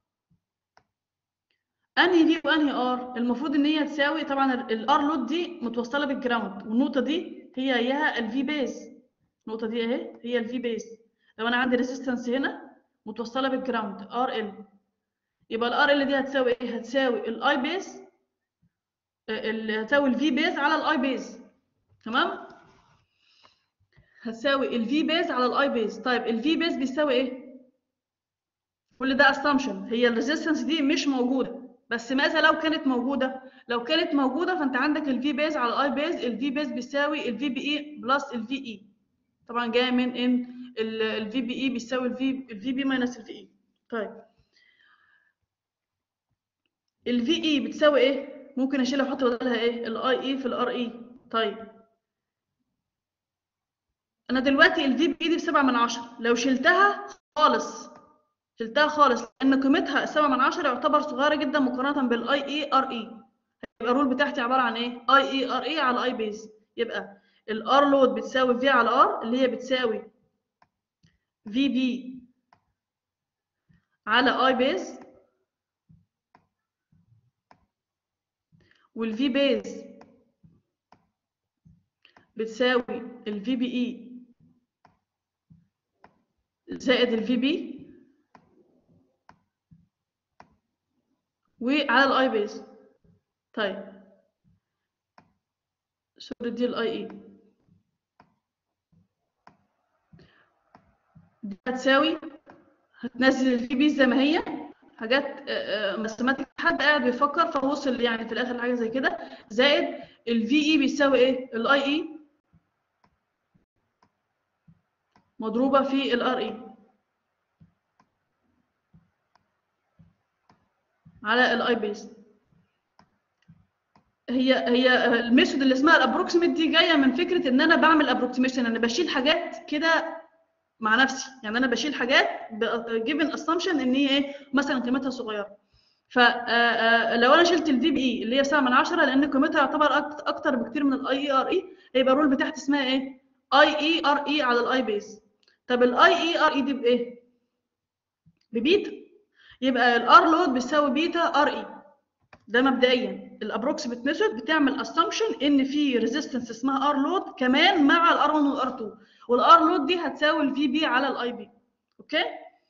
انهي في وانهي ار؟ المفروض ان هي تساوي، طبعا الار لود دي متوصله بالجراوند، والنقطه دي هي الفي بيز. النقطه دي اهي هي الفي بيز. لو انا عندي ريزيستنس هنا متوصله بالجراوند ار ال، يبقى الار ال دي هتساوي ايه؟ هتساوي الاي بيز، هتساوي الفي بيز على الاي بيز. تمام. هتساوي الفي بيز على الاي بيز. طيب الفي بيز بيساوي ايه؟ كل ده اسامبشن، هي الريزيستنس دي مش موجوده، بس ماذا لو كانت موجوده؟ لو كانت موجوده فانت عندك الفي بيز على الاي بيز، الفي بيز بيساوي الفي بي اي بلس الفي اي، طبعا جايه من ان الفي بي اي بيساوي الفي بي ماينس الفي اي. طيب الفي اي بتساوي ايه؟ ممكن اشيلها واحط بدلها ايه؟ الاي اي في الار اي. طيب انا دلوقتي الفي بي دي ب7/10، لو شلتها خالص لان قيمتها 7/10 يعتبر صغيره جدا مقارنه بالاي اي ار اي. يبقى الرول بتاعتي عباره عن ايه؟ اي اي ار اي على اي بيز. يبقى الار لود بتساوي في على ار، اللي هي بتساوي في بي على اي بيز، والفي بيز بتساوي الفي بي اي زائد الفي بي وعلى الاي بيز. طيب سوري دي الاي اي دي هتنزل الفي بي زي ما هي، حاجات ماثيماتيك، حد قاعد بيفكر فوصل يعني في الاخر حاجه زي كده، زائد الفي اي بيساوي ايه؟ الاي اي مضروبه في الار اي على الاي بيز. هي الميثود اللي اسمها الابروكسيميت دي جايه من فكره ان انا بعمل ابروكسيميشن، انا بشيل حاجات كده مع نفسي، يعني انا بشيل حاجات جيفن اسامبشن ان هي ايه؟ مثلا قيمتها صغيره. فلو انا شلت الفي بي اي اللي هي 7/10 لان قيمتها يعتبر اكتر بكتير من الاي اي ار اي، هيبقى الرول بتاعتي اسمها ايه؟ اي اي ار اي على الاي بيز. طب الاي اي ار اي دي بايه؟ ببيتا. يبقى الار لود بيساوي بيتا ار اي. ده مبدئيا الابروكسيميت ميثود بتعمل اسامبشن ان في ريزيستنس اسمها ار لود كمان مع الار 1 والار 2، والار لود دي هتساوي الفي بي على الاي بي. اوكي.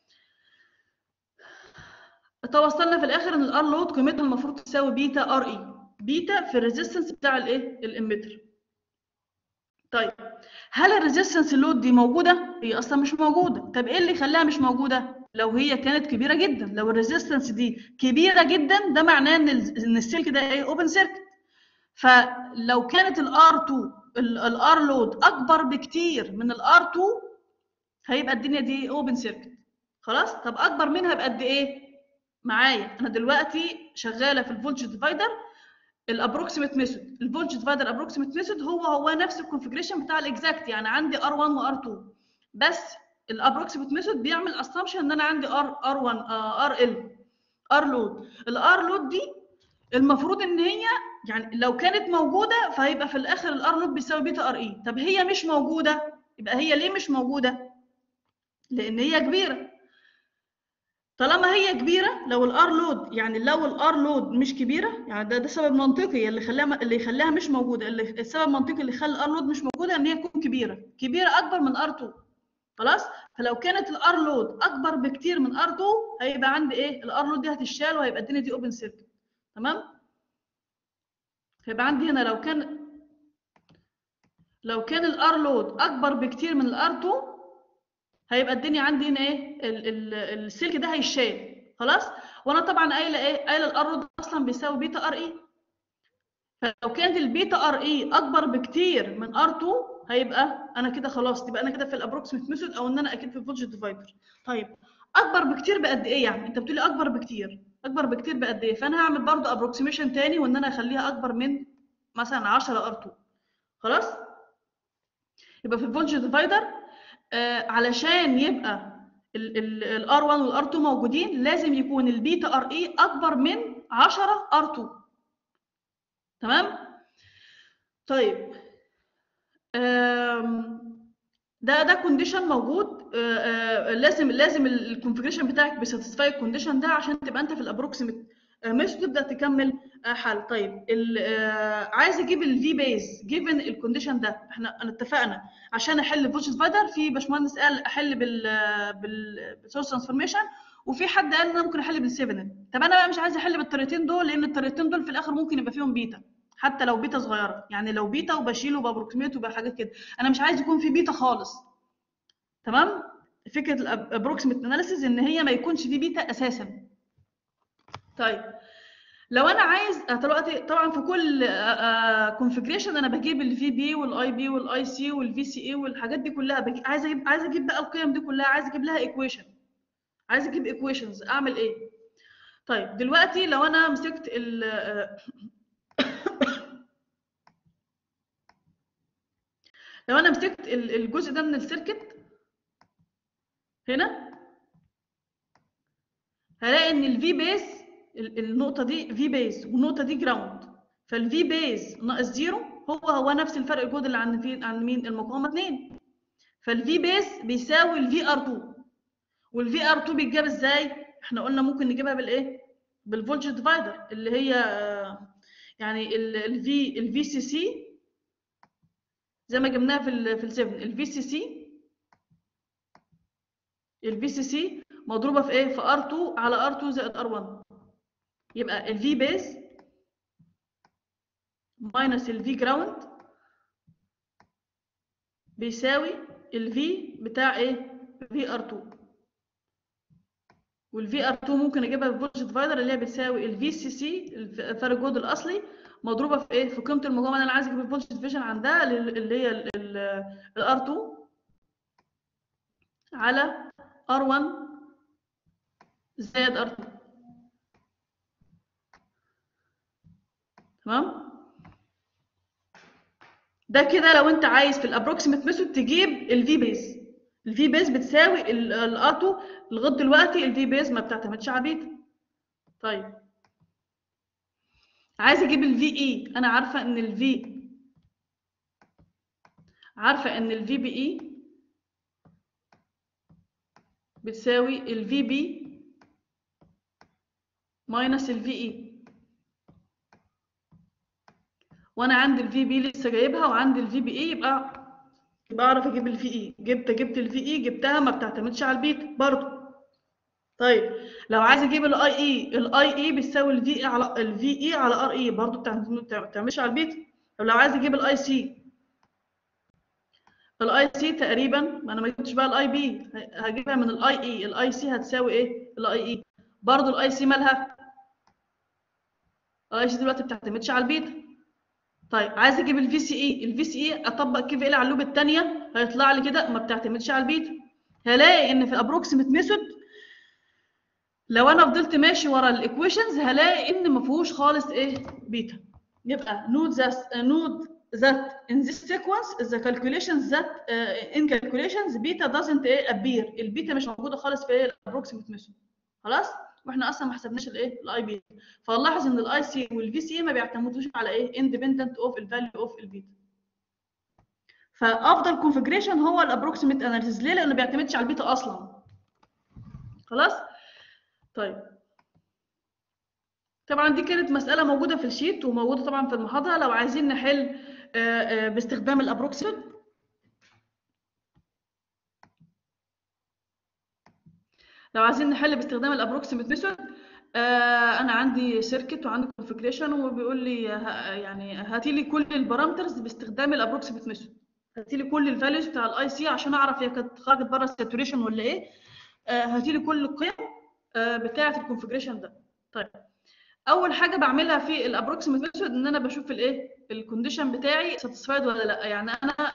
توصلنا في الاخر ان الار لود قيمتها المفروض تساوي بيتا ار اي، بيتا في الريزيستنس بتاع الايه؟ الاميتر. طيب هل الريزيستنس لود دي موجوده؟ هي اصلا مش موجوده. طب ايه اللي خلاها مش موجوده؟ لو هي كانت كبيره جدا، لو الريزيستنس دي كبيره جدا ده معناه ان السلك ده ايه؟ اوبن سيركت. فلو كانت الار2 الار لود اكبر بكتير من الار2 هيبقى الدنيا دي اوبن سيركت. خلاص. طب اكبر منها بقد ايه؟ معايا انا دلوقتي شغاله في الفولتج ديفايدر الابروكسيمت ميثود. الفولتج ديفايدر ابروكسيمت ميثود هو نفس الكونفيجريشن بتاع الاكزاكت، يعني عندي ار1 وار2، بس الابروكسيمت ميثود بيعمل اسامبشن ان انا عندي ار1 ار لود. الار لود دي المفروض ان هي يعني لو كانت موجوده فهيبقى في الاخر الار لود بيساوي بيتا ار اي. طب هي مش موجوده، يبقى هي ليه مش موجوده؟ لان هي كبيره. طالما هي كبيره، لو الار لود يعني لو الار لود مش كبيره، يعني ده سبب منطقي اللي يخليها مش موجوده. السبب المنطقي اللي يخلي الار لود مش موجوده ان هي تكون كبيره اكبر من ار2. خلاص. فلو كانت الار لود اكبر بكتير من ار2 هيبقى عندي ايه؟ الار لود دي هتشال وهيبقى الدنيا دي اوبن سيركت. تمام. هيبقى عندي هنا لو كان الار لود اكبر بكتير من الار2 هيبقى الدنيا عندي هنا ايه؟ السلك ده هيشال. خلاص. وانا طبعا قايله ايه؟ قايله الار لود اصلا بيساوي بيتا ار اي. فلو كانت البيتا ار اي اكبر بكتير من ار2 هيبقى انا كده خلاص، يبقى انا كده في الابروكسيمت ميثود او ان انا اكيد في الفولتج ديفايدر. طيب اكبر بكتير بقد ايه؟ يعني انت بتقولي اكبر بكتير، اكبر بكتير بقد ايه؟ فانا هعمل برضو ابروكسيميشن تاني وان انا اخليها اكبر من مثلا 10 ار2. خلاص. يبقى في الفولتج ديفايدر علشان يبقى الار 1 والار 2 موجودين لازم يكون البيتا ار اي اكبر من 10 ار 2. تمام. طيب ده كونديشن موجود. لازم الكونفيجريشن بتاعك بيساتسفاي الكونديشن ده عشان تبقى انت في الابروكسيمت مش تبدا تكمل حل. طيب عايز اجيب الفي بيز جيفن الكونديشن ده. احنا اتفقنا عشان احل فولتج ديفايدر في باشمهندس قال احل بالسورس ترانسفورميشن، وفي حد قال ان انا ممكن احل بالثيفنين. طب انا بقى مش عايز احل بالطريقتين دول لان الطريقتين دول في الاخر ممكن يبقى فيهم بيتا، حتى لو بيتا صغيره، يعني لو بيتا وبشيله وبابروكسيميت وبحاجات كده. انا مش عايز يكون في بيتا خالص. تمام. فكره الابروكسيميت اناليسيز ان هي ما يكونش في بيتا اساسا. طيب لو انا عايز دلوقتي طبعا في كل كونفيجريشن انا بجيب الفي بي والاي بي والاي سي والفي سي اي والحاجات دي كلها عايز اجيب بقى القيم دي كلها، عايز اجيب لها ايكويشن، عايز اجيب ايكويشنز. اعمل ايه؟ طيب دلوقتي لو انا مسكت لو انا مسكت الجزء ده من السيركت هنا هلاقي ان الفي بيز النقطه دي في بيز والنقطه دي جراوند. فالفي بيز ناقص زيرو هو نفس الفرق الجهد اللي عند مين؟ المقاومه 2. فالفي بيز بيساوي الفي ار 2. والفي ار 2 بيتجاب ازاي؟ احنا قلنا ممكن نجيبها بالايه؟ بالفولتج ديفايدر اللي هي يعني الفي سي سي زي ما جبناها في ال7. الفي سي سي مضروبه في ايه؟ في ار2 على ار2 زائد ار1. يبقى الفي بيز ماينس الفي جراوند بيساوي الفي بتاع ايه؟ في ار 2. والفي ار 2 ممكن اجيبها بالفولتج ديفايدر اللي هي بتساوي الفي سي سي فرق الجهد الاصلي مضروبه في ايه؟ في قيمه المقاومه اللي انا عايز اجيب الفولتج ديفيجن عندها اللي هي الار 2 على ار 1 زائد ار 2. تمام. ده كده لو انت عايز في الابروكسيمت ميثود تجيب الفي بيز. الفي بيز بتساوي الار 2. لغايه دلوقتي الفي بيز ما بتعتمدش على بيتا. طيب عايز اجيب الفي اي. انا عارفه ان الفي بي اي بتساوي الفي بي ماينس الفي اي. وانا عندي الفي بي لسه جايبها وعندي الفي بي اي، يبقى اعرف اجيب الفي اي. جبت الفي اي، جبتها ما بتعتمدش على البيتا برضو. طيب لو عايز اجيب الاي اي بتساوي الفي اي على ار اي برضو بتعتمدش على البيتا. طب لو عايز اجيب الاي سي الاي سي تقريبا، ما انا ما جبتش بقى الاي بي، هجيبها من الاي اي. الاي سي هتساوي ايه؟ الاي اي برضه الاي سي مالها؟ الاي سي دلوقتي ما بتعتمدش على البيتا. طيب عايز اجيب الفي سي اي، الفي سي اي اطبق كيف ال على اللوب الثانيه، هيطلع لي كده ما بتعتمدش على البيتا. هلاقي ان في الابروكسيمت ميثود لو انا فضلت ماشي ورا الايكويشنز هلاقي ان ما فيهوش خالص ايه؟ بيتا. يبقى node that in this sequence the calculations that in calculations beta doesn't appear. البيتا مش موجوده خالص في الابروكسيمت ميثود. خلاص؟ واحنا اصلا ما حسبناش الايه؟ الاي بي. فنلاحظ ان الاي سي والفي سي ما بيعتمدوش على ايه؟ independent of الفاليو اوف البيتا. فافضل كونفجريشن هو الابروكسيمت اناليسيس. ليه؟ لانه ما بيعتمدش على البيتا اصلا. خلاص؟ طيب طبعا دي كانت مسألة موجودة في الشيت وموجودة طبعا في المحاضرة. لو عايزين نحل باستخدام الابروكسيمت، ميثود، انا عندي سيركت وعندي كونفيجريشن وبيقول لي يعني هاتي لي كل البارامترز باستخدام الابروكسيمت ميثود. هاتي لي كل الفاليوز بتاع الاي سي عشان اعرف هي كانت خرجت بره الساتوريشن ولا ايه. هاتي لي كل القيم بتاعه الكونفيجريشن ده. طيب اول حاجه بعملها في الابروكسيمت ميثود ان انا بشوف الايه؟ الكونديشن بتاعي ساتيسفايد ولا لا. يعني انا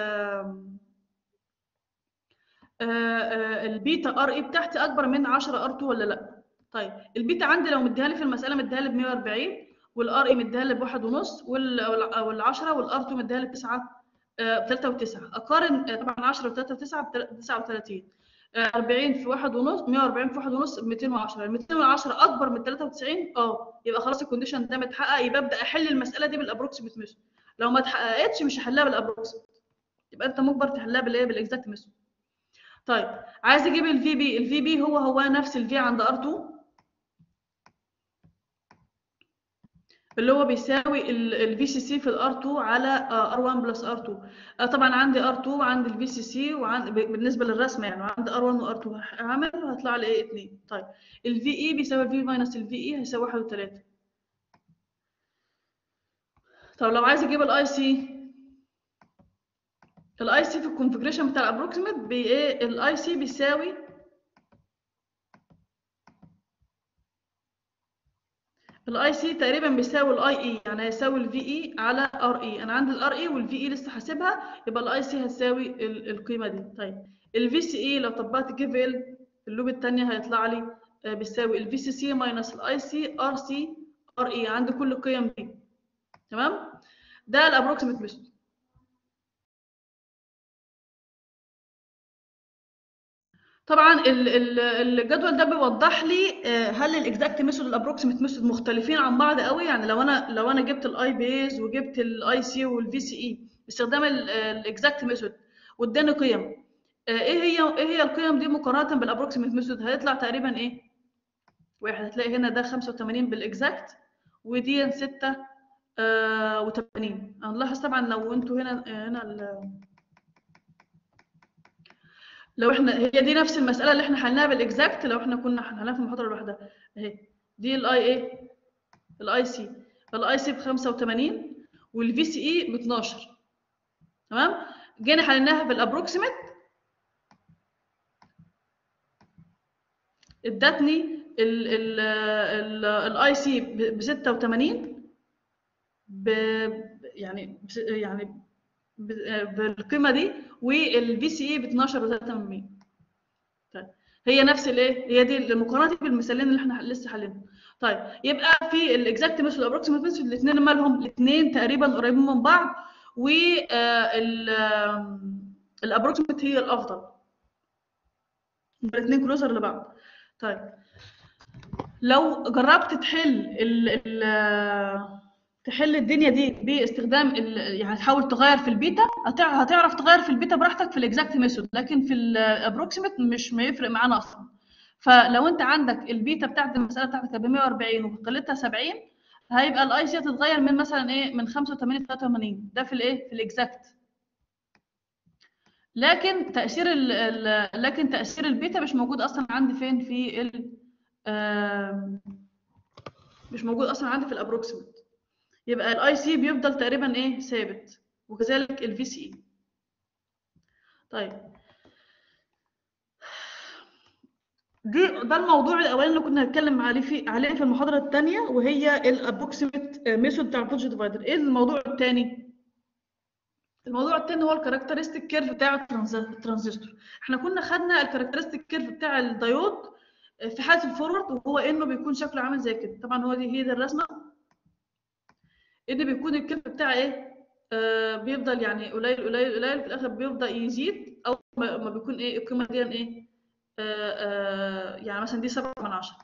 البيتا ار اي بتاعتي اكبر من 10 ار 2 ولا لا. طيب البيتا عندي لو مديها لي في المساله مديها لي ب 140 والار اي مديها لي ب 1.5 وال10 والار 2 مديها لي ب 9 ب 3 و9. اقارن طبعا 10 و3 و9 ب 39. 40 في 1.5 140 في 1.5 ب 210. ال 210 اكبر من 93 يبقى خلاص الكونديشن ده متحقق. يبقى ابدا احل المساله دي بالابروكسيمت ميثود. لو ما اتحققتش مش هحلها بالابروكسيمت، يبقى انت مجبر تحلها بالايه؟ بالاكزاكت ميثود. طيب عايز اجيب الفي بي. الفي بي هو نفس الفي عند ار 2 اللي هو بيساوي الفي سي سي في الار 2 على ار 1 بلس ار 2. طبعا عندي ار 2 وعندي الفي سي سي بالنسبه للرسمه يعني، وعندي ار 1 وار 2 هعمل هطلع لي ايه؟ 2. طيب الفي اي بيساوي الفي ماينس الفي اي هيساوي 1 و3. طب لو عايز اجيب الاي سي، الاي سي في الكونفجريشن بتاع الابروكسيمت بايه؟ الاي سي بيساوي الاي سي تقريبا بيساوي الاي اي، يعني هيساوي الفي اي على ار اي. انا عندي الار اي والفي اي لسه حاسبها، يبقى الاي سي هتساوي القيمه دي. طيب الفي سي اي لو طبقت جيف ال اللوب الثانيه هيطلع لي بيساوي الفي سي سي ماينس الاي سي ار سي ار اي. عندي كل القيم دي. تمام؟ ده الابروكسيمت ميثود. طبعا الجدول ده بيوضح لي هل الاكزاكت ميثود والابروكسيمت ميثود مختلفين عن بعض قوي. يعني لو انا جبت الاي بيز وجبت الاي سي والفي سي اي باستخدام الاكزاكت ميثود واداني قيم، ايه هي القيم دي مقارنه بالابروكسيمت ميثود؟ هيطلع تقريبا ايه؟ واحد هتلاقي هنا ده 85 بالاكزاكت ودي 86. هنلاحظ طبعا لو انتوا هنا لو احنا هي دي نفس المساله اللي احنا حلناها بالاكزاكت لو احنا كنا حلناها في المحاضره لوحدها اهي. دي الاي سي. الاي سي ب 85 والفي سي اي ب 12. تمام؟ جينا حلناها بالابروكسيمت ادتني الاي سي ب 86 يعني بالقيمه دي، والفي سي اي ب 12 و83. طيب هي نفس الايه؟ هي دي المقارنه بالمثالين اللي احنا لسه حلينهم. طيب يبقى في الاكزاكت ميثود والابروكسيمت ميثود الاثنين مالهم؟ الاثنين تقريبا قريبين من بعض، الابروكسيمت هي الافضل. الاثنين كلوزر لبعض. طيب لو جربت تحل الدنيا دي باستخدام يعني تحاول تغير في البيتا، هتعرف تغير في البيتا براحتك في الاكزاكت ميثود، لكن في الابروكسيمت مش ما يفرق معانا اصلا. فلو انت عندك البيتا بتاعت المساله بتاعتك ب 140 وخليتها 70، هيبقى الاي سي هتتغير من مثلا ايه؟ من 85 ل 83. ده في الايه؟ في الاكزاكت. لكن تاثير البيتا مش موجود اصلا عندي فين؟ في مش موجود اصلا عندي في الابروكسيمت. يبقى الاي سي بيفضل تقريبا ايه؟ ثابت، وكذلك الفي سي اي. طيب ده الموضوع الاولاني اللي كنا هنتكلم عليه في المحاضره الثانيه، وهي الابروكسيميت ميثود بتاع الفولج ديفايدر. ايه الموضوع الثاني؟ الموضوع الثاني هو الكاركترستيك كيرف بتاع الترانزستور. احنا كنا خدنا الكاركترستيك كيرف بتاع الدايود في حاله الفورورد، وهو انه بيكون شكله عامل زي كده. طبعا هو هي دي الرسمه، ان بيكون الكيرف بتاعه ايه، بيفضل يعني قليل قليل قليل، في الاخر بيبدا يزيد، او ما بيكون ايه القيمه دي ايه، يعني مثلا دي 7/10،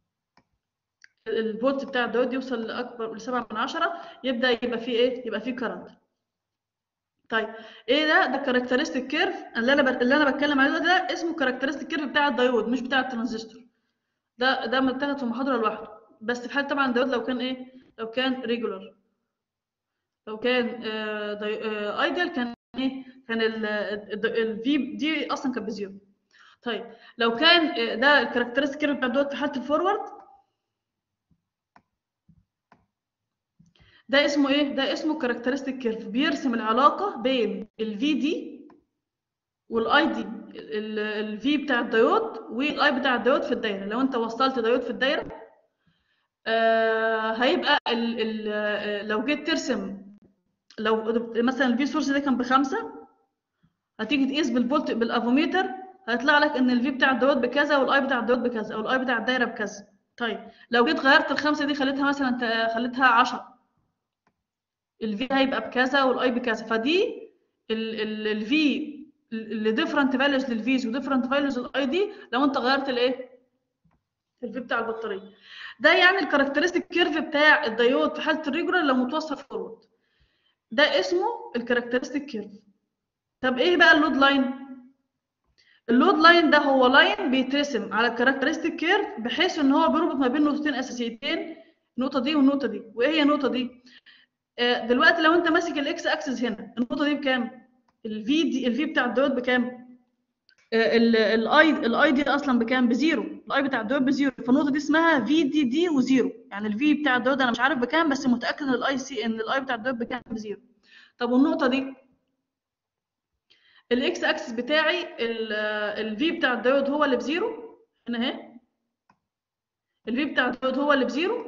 الفولت بتاع الدايود يوصل لاكبر ل 7/10، يبدا يبقى فيه ايه، يبقى فيه كرنت. طيب ايه ده كاركترستيك كيرف اللي انا بتكلم عليه ده اسمه كاركترستيك كيرف بتاع الدايود، مش بتاع الترانزستور. ده متاخد في محاضره لوحده، بس في حاله طبعا الدايود لو كان ايه، لو كان ريجولار، لو كان ايديال، كان ايه، كان الفي دي اصلا كانت بزيرو. طيب لو كان ده الكاركترستيك كيرف بتاع الدايود في حاله الفورورد، ده اسمه ايه، ده اسمه كاركترستيك كيرف، بيرسم العلاقه بين الفي دي والاي دي، الفي بتاع الدايود والاي بتاع الدايود في الدايره. لو انت وصلت دايود في الدايره، هيبقى لو جيت ترسم، لو مثلا الفي سورس ده كان ب5، هتيجي تقيس بالفولت بالافوميتر، هيطلع لك ان الفي بتاع الدايود بكذا، والاي بتاع الدايود بكذا، او الاي بتاع الدايره بكذا. طيب لو جيت غيرت ال5 دي، خليتها مثلا خليتها 10، الفي هيبقى بكذا والاي بكذا. فدي الفي اللي ديفرنت فاليوز للفيز وديفرنت فاليوز للاي دي لو انت غيرت الايه، الفي بتاع البطاريه. ده يعني الكاركترستيك كيرف بتاع الدايود في حاله الريجولار لو متوصل فورورد، ده اسمه الكاركترستيك كيرف. طب ايه بقى اللود لاين؟ اللود لاين ده هو لاين بيترسم على الكاركترستيك كيرف، بحيث ان هو بيربط ما بين نقطتين اساسيتين، النقطه دي والنقطه دي. وايه هي النقطه دي؟ دلوقتي لو انت ماسك الاكس اكسس هنا، النقطه دي بكام؟ الفي بتاع الدايود بكام؟ الاي دي اصلا بكام؟ بزيرو. الاي بتاع الدايود بزيرو، فالنقطه دي اسمها في دي دي وزيرو. يعني الفي بتاع الدايود انا مش عارف بكام، بس متاكد ان الاي بتاع الدايود بكام؟ بزيرو. طب والنقطه دي، الاكس اكسس بتاعي الفي بتاع الدايود هو اللي بزيرو هنا اهي، الفي بتاع الدايود هو اللي بزيرو،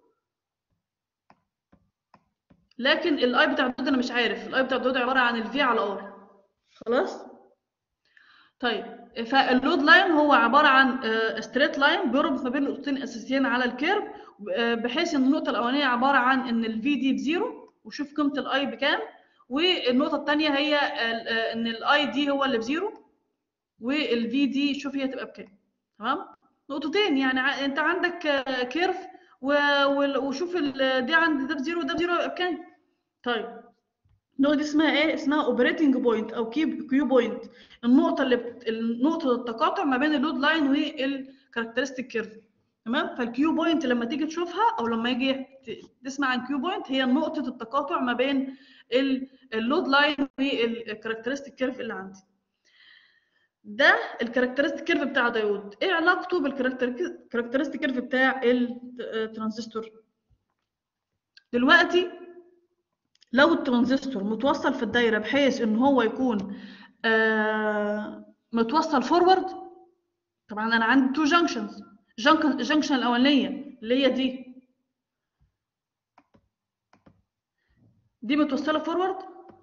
لكن الاي بتاع الدايود انا مش عارف. الاي بتاع الدايود عباره عن الفي على ار. خلاص. طيب فاللود لاين هو عباره عن ستريت لاين بيربط ما بين نقطتين اساسيين على الكيرف، بحيث ان النقطه الاولانيه عباره عن ان الفي دي بزيرو، وشوف قيمه الاي بكام، والنقطه الثانيه هي ان الاي دي هو اللي بزيرو، والفي دي شوف هي تبقى بكام. تمام، نقطتين يعني انت عندك كيرف، وشوف دي عند ده بزيرو وده بزيرو يبقى بكام. طيب النقطه دي اسمها ايه؟ اسمها اوبريتنج بوينت او كيو بوينت، النقطه نقطه التقاطع ما بين اللود لاين والكاركترستيك كيرف. تمام، فالكيو بوينت لما تيجي تشوفها، او لما يجي تسمع عن كيو بوينت، هي نقطه التقاطع ما بين اللود لاين والكاركترستيك كيرف اللي عندي. ده الكاركترستيك كيرف بتاع دايود. ايه علاقته بالكاركترستيك كيرف بتاع الترانزستور؟ دلوقتي لو الترانزستور متوصل في الدايره بحيث ان هو يكون متوصل فورورد، طبعا انا عندي تو جانكشنز، جانكشن الاولانيه اللي هي دي متوصله فورورد،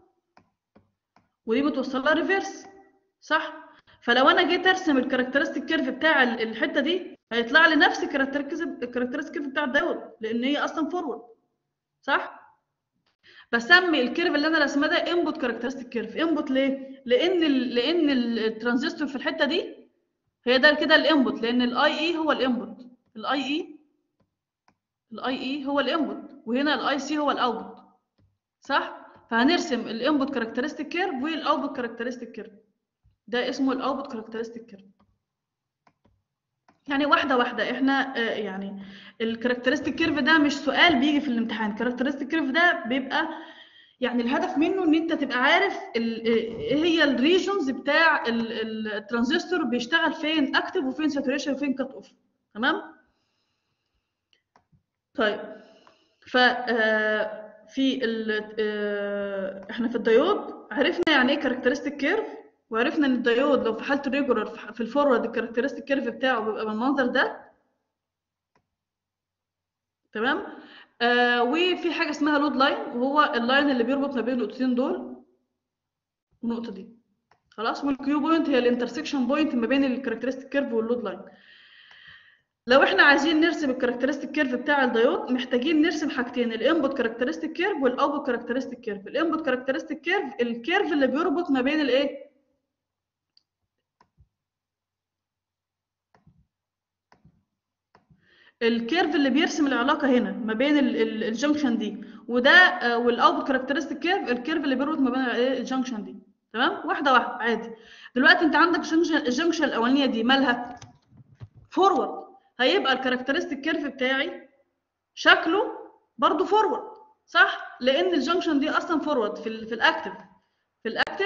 ودي متوصله ريفيرس، صح؟ فلو انا جيت ارسم الكاركترستيك كيرف بتاع الحته دي، هيطلع لي نفس الكاركترستيك كيرف بتاع الدايود، لان هي اصلا فورورد، صح؟ بسمي الكيرف اللي انا رسمه ده انبوت كاركترستيك كيرف. انبوت ليه؟ لان الترانزستور في الحته دي هي ده كده الانبوت، لان الاي اي هو الانبوت، الاي اي هو الانبوت، وهنا الاي سي هو الاوتبوت، صح؟ فهنرسم الانبوت كاركترستيك كيرف والاوتبوت كاركترستيك كيرف، ده اسمه الاوتبوت كاركترستيك كيرف. يعني واحده واحده احنا يعني الكاركترستيك كيرف ده مش سؤال بيجي في الامتحان. الكاركترستيك كيرف ده بيبقى يعني الهدف منه ان انت تبقى عارف ايه هي الريجونز بتاع الترانزستور، بيشتغل فين اكتف وفين ساتوريشن وفين كات اوف. تمام. طيب ف في احنا في الدايود عرفنا يعني ايه كاركترستيك كيرف، وعرفنا ان الديود لو في حاله الريجولار في الفورورد الكاركترستيك كيرف بتاعه بيبقى بالمنظر ده. تمام. وفي حاجه اسمها لود لاين، وهو اللاين اللي بيربط ما بين النقطتين دول والنقطه دي. خلاص. والكيو بوينت هي الانترسكشن بوينت ما بين الكاركترستيك كيرف واللود لاين. لو احنا عايزين نرسم الكاركترستيك كيرف بتاع الديود محتاجين نرسم حاجتين، الانبوت كاركترستيك كيرف والاوتبوت كاركترستيك كيرف. الانبوت كاركترستيك كيرف الكيرف اللي بيربط ما بين الايه، الكيرف اللي بيرسم العلاقه هنا ما بين الجنكشن دي وده. والاوتبوت كاركترستيك كيرف الكيرف اللي بيربط ما بين الجنكشن دي. تمام. واحده واحده عادي. دلوقتي انت عندك الجنكشن الاولانيه دي مالها فورورد، هيبقى الكاركترستيك كيرف بتاعي شكله برضو فورورد، صح؟ لان الجنكشن دي اصلا فورورد في الاكتف. في الاكتف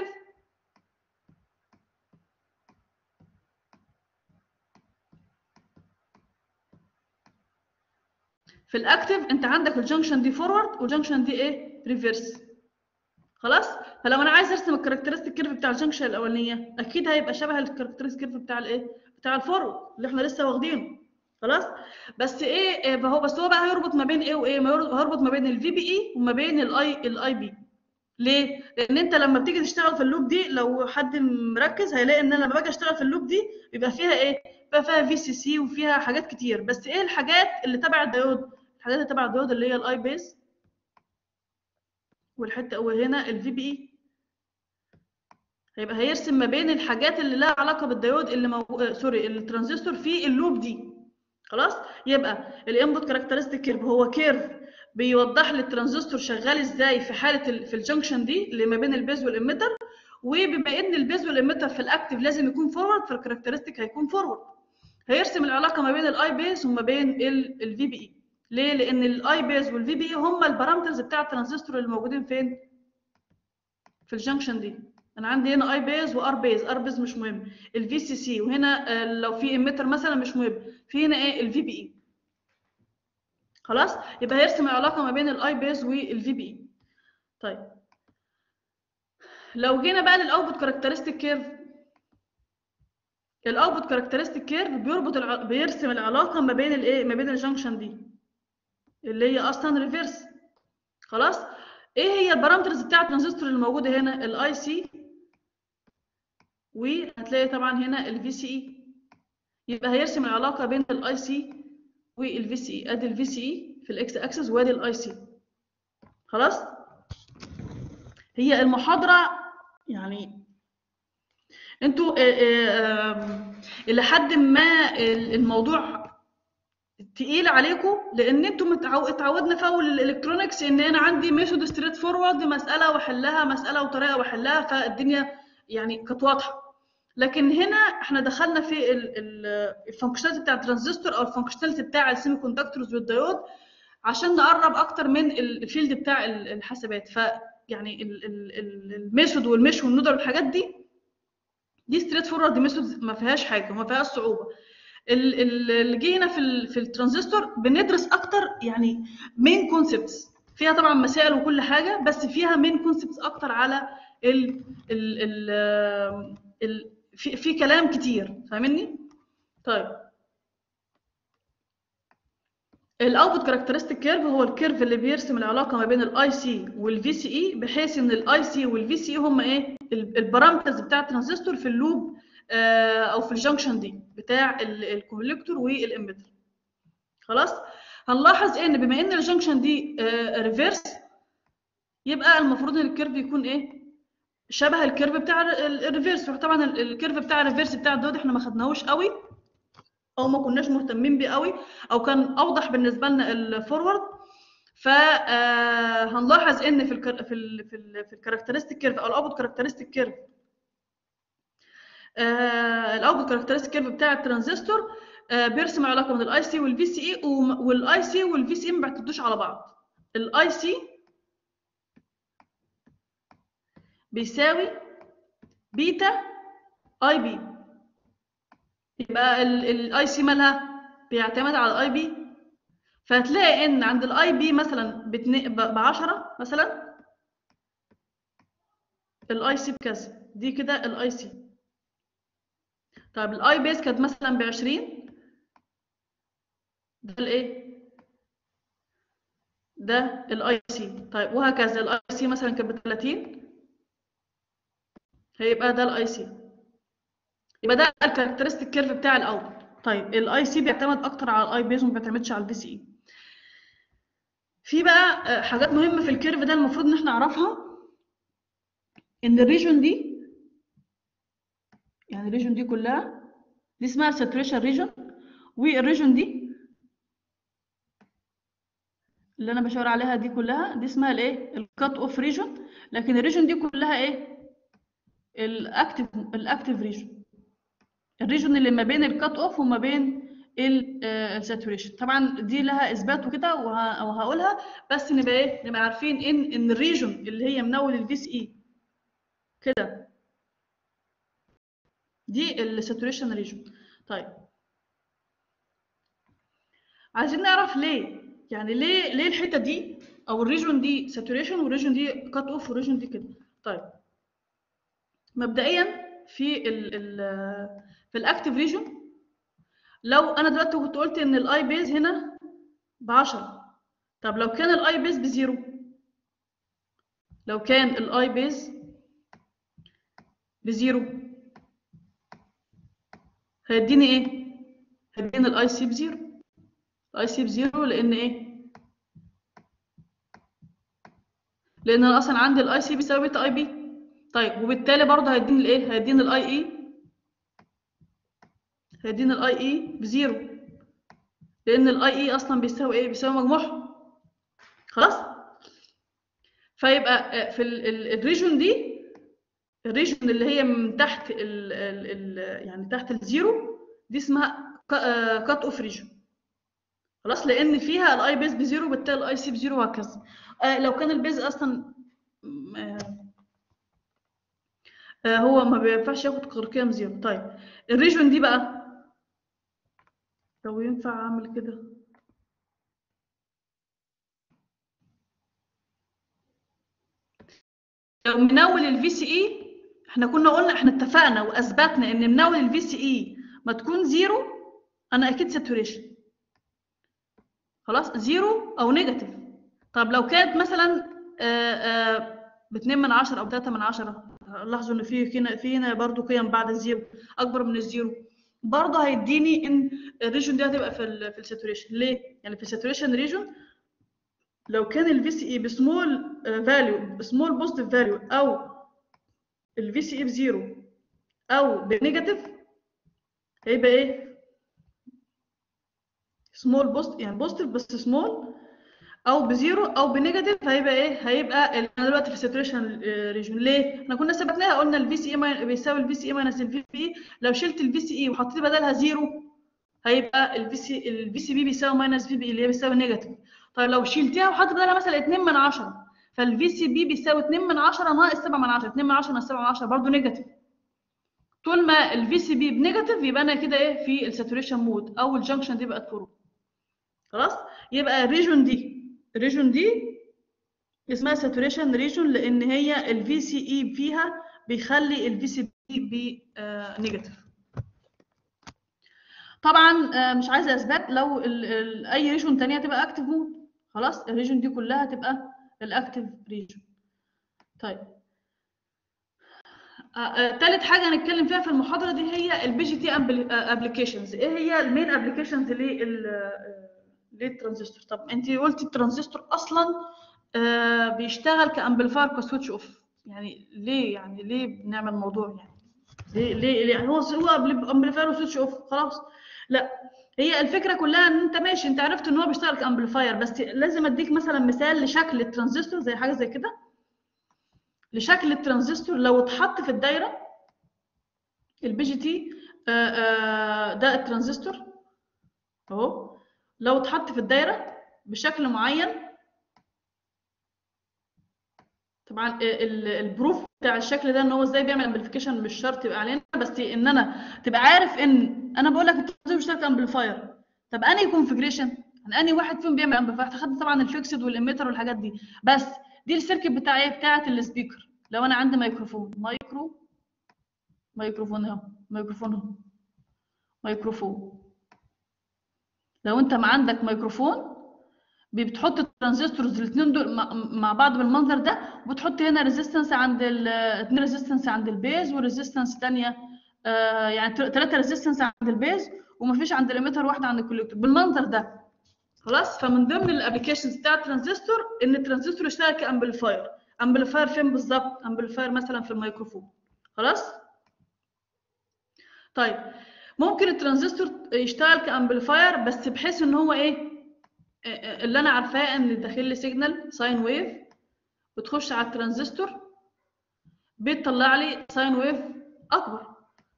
في الاكتف انت عندك الجنكشن دي فورورد والجنكشن دي ايه، ريفيرس. خلاص. فلو انا عايز ارسم الكاركترستيك كيرف بتاع الجنكشن الاولانيه اكيد هيبقى شبه الكاركترستيك كيرف بتاع الايه، بتاع الفورورد اللي احنا لسه واخدينه. خلاص. بس ايه، هو بقى هيربط ما بين ايه وايه، هيربط ما بين الفي بي اي وما بين الاي بي. ليه؟ لان انت لما بتيجي تشتغل في اللوب دي، لو حد مركز هيلاقي ان انا لما باجي اشتغل في اللوب دي بيبقى فيها ايه، بيبقى فيها في سي سي وفيها حاجات كتير. بس ايه الحاجات اللي تبع الديود؟ الحاجات اللي تبع الديود اللي هي الاي بيز، والحته وهنا الفي بي اي. هيبقى هيرسم ما بين الحاجات اللي لها علاقه بالديود اللي سوري الترانزستور في اللوب دي. خلاص. يبقى الانبوت كاركترستيك كيرف هو كيرف بيوضح لي الترانزستور شغال ازاي في حاله في الجنكشن دي اللي ما بين البيز والاميتر. وبما ان البيز والاميتر في الاكتف لازم يكون فورورد، فالكاركترستيك هيكون فورورد. هيرسم العلاقه ما بين الاي بيز وما بين الفي بي اي. ليه؟ لان الاي بيز والفي بي اي هم البارامترز بتاع الترانزستور اللي موجودين فين، في الجنكشن دي. انا عندي هنا اي بيز وار بيز. ار بيز مش مهم، الفي سي سي، وهنا لو في اميتر مثلا مش مهم، في هنا ايه، الفي بي اي. خلاص. يبقى هيرسم العلاقه ما بين الاي بيز والفي بي اي. طيب لو جينا بقى للاوتبوت كاركترستيك كيرف، الاوتبوت كاركترستيك كيرف بيرسم العلاقه ما بين الايه، ما بين الجنكشن دي اللي هي اصلا ريفيرس. خلاص. ايه هي البارامترز بتاع الترانزستور اللي موجوده هنا، الاي سي، وهتلاقي طبعا هنا الفي سي اي. يبقى هيرسم العلاقه بين الاي سي والفي سي اي. ادي الفي سي اي في الاكس اكسس وادي الاي سي. خلاص. هي المحاضره يعني انتوا الى حد ما الموضوع تقيل عليكم، لان انتوا اتعودنا في اول الالكترونكس ان انا عندي ميثود ستريت فورورد، مساله واحلها، مساله وطريقه واحلها، فالدنيا يعني كانت واضحه. لكن هنا احنا دخلنا في الفانكشناليتي بتاع الترانزستور او الفانكشناليتي بتاع السيمي كوندكتورز والديود عشان نقرب اكتر من الفيلد بتاع الحاسبات. فيعني الميثود والمش والنودر والحاجات دي ستريت فورورد ميثود ما فيهاش حاجه وما فيهاش صعوبه. اللي جينا في الترانزستور بندرس اكتر يعني مين كونسبتس، فيها طبعا مسائل وكل حاجه، بس فيها مين كونسبتس اكتر على ال ال ال في كلام كتير، فاهمني؟ طيب الاوتبوت كاركترستيك كيرف هو الكيرف اللي بيرسم العلاقه ما بين الاي سي والفي سي اي، بحيث ان الاي سي والفي سي اي هم ايه، البارامترز بتاع الترانزستور في اللوب او في الجنكشن دي بتاع الكوليكتور والاميتر. خلاص. هنلاحظ ان بما ان الجنكشن دي ريفيرس، يبقى المفروض ان الكيرف يكون ايه، شبه الكيرف بتاع الريفيرس. طبعا الكيرف بتاع الريفيرس بتاع الدود احنا ما خدناهوش قوي او ما كناش مهتمين بيه قوي، او كان اوضح بالنسبه لنا الفورورد. فهنلاحظ ان في الكاركترستيك كيرف او الاوتبوت كاركترستيك كيرف، الاوتبوت كاركترستيك كيرف بتاع الترانزستور بيرسم علاقه بين الاي سي والفي سي اي، والاي سي والفي سي اي ما بيعتمدوش على بعض. الاي سي بيساوي بيتا اي بي. يبقى الاي سي مالها بيعتمد على الاي بي، فهتلاقي ان عند الاي بي مثلا ب 10 مثلا الاي سي بكذا. دي كده الاي سي. طيب الاي بيز كانت مثلا ب20، ده الايه؟ ده الاي سي. طيب وهكذا الاي سي مثلا كانت ب30، هيبقى ده الاي سي. يبقى ده الكاركترستيك كيرف بتاع الاوت. طيب الاي سي بيعتمد اكتر على الاي بيز وما بيعتمدش على الفي سي اي. في بقى حاجات مهمه في الكيرف ده المفروض ان احنا نعرفها، ان الريجون دي، يعني الريجون دي كلها دي اسمها الساتوريشن ريجون، والريجون دي اللي انا بشاور عليها دي كلها دي اسمها الايه؟ الكات اوف ريجون. لكن الريجون دي كلها ايه؟ الاكتيف ريجون، الريجون اللي ما بين الكات اوف وما بين الساتوريشن. طبعا دي لها اثبات وكده وهقولها، بس نبقى ايه؟ نبقى عارفين ان الريجون اللي هي من اول الفي سي اي كده دي الساتوريشن ريجون. طيب عايزين نعرف ليه، يعني ليه الحته دي او الريجون دي ساتوريشن والريجون دي كات اوف والريجون دي كده. طيب مبدئيا في الاكتيف ريجون، لو انا دلوقتي كنت قلت ان الاي بيز هنا ب10، طب لو كان الاي بيز ب0، لو كان الاي بيز ب0 هيديني ايه؟ هيديني الاي سي ب0. الاي سي ب0 لان ايه؟ لان انا اصلا عندي الاي سي بيساوي بيتا اي بي. طيب وبالتالي برضه هيديني الايه؟ هيديني الاي اي، هيديني الاي اي ب0، لان الاي اي اصلا بيساوي ايه؟ بيساوي مجموعهم. خلاص؟ فيبقى في الريجون دي، الريجون اللي هي من تحت يعني تحت الزيرو دي اسمها كات اوف ريجون. خلاص؟ لان فيها الاي بيز بزيرو وبالتالي الاي سي بزيرو وهكذا. لو كان البيز اصلا هو ما بينفعش ياخد غير قيم زيرو. طيب الريجون دي بقى لو ينفع اعمل كده، لو من اول الفي سي اي، احنا كنا قلنا، احنا اتفقنا واثبتنا ان من اول الفي سي اي ما تكون زيرو انا اكيد ساتوريشن. خلاص؟ زيرو او نيجاتيف. طب لو كانت مثلا ب2/10 او 3/10، لاحظوا ان في هنا برضو قيم بعد الزيرو اكبر من الزيرو، برضه هيديني ان الريجون دي هتبقى في الساتوريشن. ليه؟ يعني في الساتوريشن ريجون لو كان الفي سي اي بسمول فاليو، بسمول بوزيتيف فاليو، او الفي سي اي بزيرو او بنيجاتيف، هيبقى ايه؟ سمول بوست، يعني بوزيتيف بس سمول، او بزيرو او بنيجاتيف، هيبقى ايه؟ هيبقى انا دلوقتي في الساتوريشن ريجون. ليه؟ احنا كنا ثبتناها، قلنا الفي سي اي بيساوي الفي سي اي ماينس الفي بي. لو شلت الفي سي اي وحطيت بدلها زيرو هيبقى الفي سي بي بيساوي ماينس في بي اللي هي بيساوي نيجاتيف. طيب لو شلتيها وحطيت بدلها مثلا 2/10، فالفي سي بي بيساوي 2/10 ناقص 7/10، 2/10 ناقص 7/10 برضه نيجاتيف. طول ما الفي سي بي بنيجاتيف يبقى انا كده ايه؟ في الساتوريشن مود، او الجنكشن دي بقت ترو. خلاص؟ يبقى الريجون دي اسمها ساتوريشن ريجون، لان هي الفي سي اي فيها بيخلي الفي سي بي نيجاتيف. طبعا مش عايزه اثبات، لو اي ريجون ثانيه تبقى اكتف مود. خلاص؟ الريجون دي كلها تبقى الاكتف ريجون. طيب ثالث حاجه هنتكلم فيها في المحاضره دي هي البي جي تي ابلكيشنز. ايه هي المين ابلكيشنز للترانزستور؟ طب انت قلتي الترانزستور اصلا بيشتغل كامبليفاير كسويتش اوف، يعني ليه؟ يعني ليه بنعمل موضوع يعني ليه هو امبليفاير وسويتش اوف خلاص؟ لا، هي الفكره كلها ان انت ماشي، انت عرفت ان هو بيشتغل كامبليفاير، بس لازم اديك مثلا مثال لشكل الترانزستور، زي حاجه زي كده. لشكل الترانزستور لو اتحط في الدايره البي جي تي، ده الترانزستور اهو، لو اتحط في الدايره بشكل معين، طبعا البروف بتاع الشكل ده ان هو ازاي بيعمل امبليفيكيشن مش شرط يبقى علينا، بس ان انا تبقى عارف ان انا بقول لك الترانزستور بيشتغل كامبليفاير. طب انهي كونفيجريشن؟ يعني انهي واحد فيهم بيعمل امبليفاير؟ خدت طبعا الفيكسد والاميتر والحاجات دي، بس دي السيركت بتاعت السبيكر. لو انا عندي مايكروفون، مايكرو ميكروفون اهو، ميكروفون اهو، ميكروفون. لو انت ما عندك ميكروفون بتحط الترانزستورز الاثنين دول مع بعض بالمنظر ده، وبتحط هنا ريزيستنس عند اتنين ريزيستنس عند البيز وريزيستنس ثانيه، يعني 3 ريزيستنس عند البيز ومفيش عند الاميتر واحده عند الكوليكتور بالمنظر ده. خلاص. فمن ضمن الابلكيشنز بتاع الترانزستور ان الترانزستور يشتغل كامبليفاير. امبليفاير فين بالظبط؟ امبليفاير مثلا في الميكروفون. خلاص. طيب ممكن الترانزستور يشتغل كامبليفاير بس بحيث ان هو ايه، اللي انا عارفاه ان داخل لي سيجنال ساين ويف بتخش على الترانزستور بيطلع لي ساين ويف اكبر.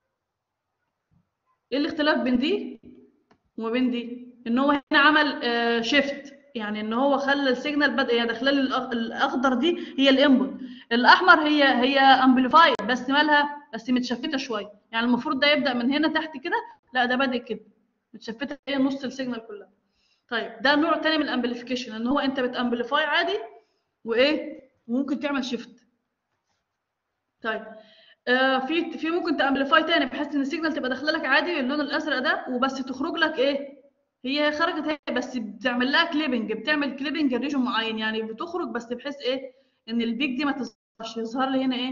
ايه الاختلاف بين دي وما بين دي؟ ان هو هنا عمل شيفت، يعني ان هو خلى السيجنال بدا يعني داخله لي الاخضر دي هي الانبوت، الاحمر هي امبليفايد بس مالها بس متشفته شويه، يعني المفروض ده يبدا من هنا تحت كده، لا ده بادئ كده متشفته هي نص السيجنال كلها. طيب ده نوع تاني من الامبليفيكيشن، ان هو انت بتامبليفاي عادي وايه وممكن تعمل شيفت. طيب في ممكن تامبليفاي تاني بحيث ان السيجنال تبقى داخله لك عادي اللون الازرق ده وبس تخرج لك ايه، هي خرجت هي بس بتعمل لها كليبنج، بتعمل كليبنج لريجن معين، يعني بتخرج بس بحيث ايه ان البيك دي ما تظهرش، يظهر لي هنا ايه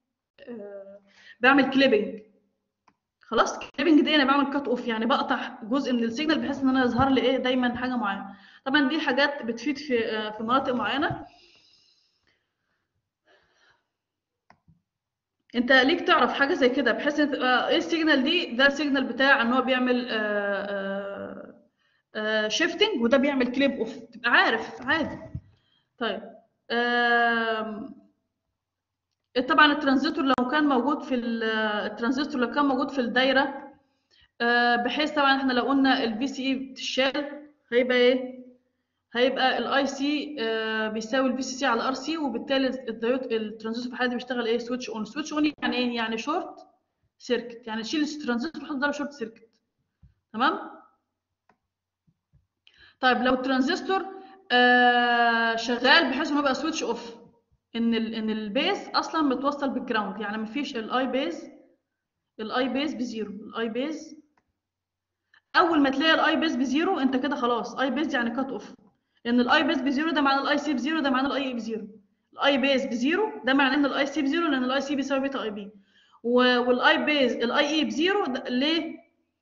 بعمل كليبنج. خلاص. كليبنج دي انا بعمل كات اوف، يعني بقطع جزء من السيجنال بحيث ان انا يظهر لي ايه دايما حاجه معينه. طبعا دي حاجات بتفيد في مناطق معينه. انت ليك تعرف حاجه زي كده بحيث ان ايه السيجنال دي، ده السيجنال بتاع ان هو بيعمل شيفتنج وده بيعمل كليب اوف، تبقى عارف عادي. طيب طبعا الترانزستور لو كان موجود في الترانزستور لو كان موجود في الدايره، بحيث طبعا احنا لو قلنا الفي سي اي بتشال هيبقى ايه، هيبقى الاي سي بيساوي الفي سي سي على ار سي، وبالتالي الدايود الترانزستور في الحاله دي بيشتغل ايه سويتش اون. سويتش اون يعني ايه؟ يعني شورت سيركت، يعني تشيل الترانزستور وتحط ده شورت سيركت. تمام. طيب لو الترانزستور شغال بحيث انه يبقى سويتش اوف، ان البيز اصلا متوصل بالجراوند، يعني مفيش الاي بيز بزيرو. الاي بيز اول ما تلاقي الاي بيز بزيرو انت كده خلاص، اي بيز يعني كات اوف، لان الاي بيز بزيرو ده معناه الاي سي بزيرو، ده معناه الاي اي بزيرو. الاي بيز بزيرو ده معناه ان الاي سي بزيرو، لان الاي سي بيساوي بيتا اي بي، والاي بيز الاي اي بزيرو ليه؟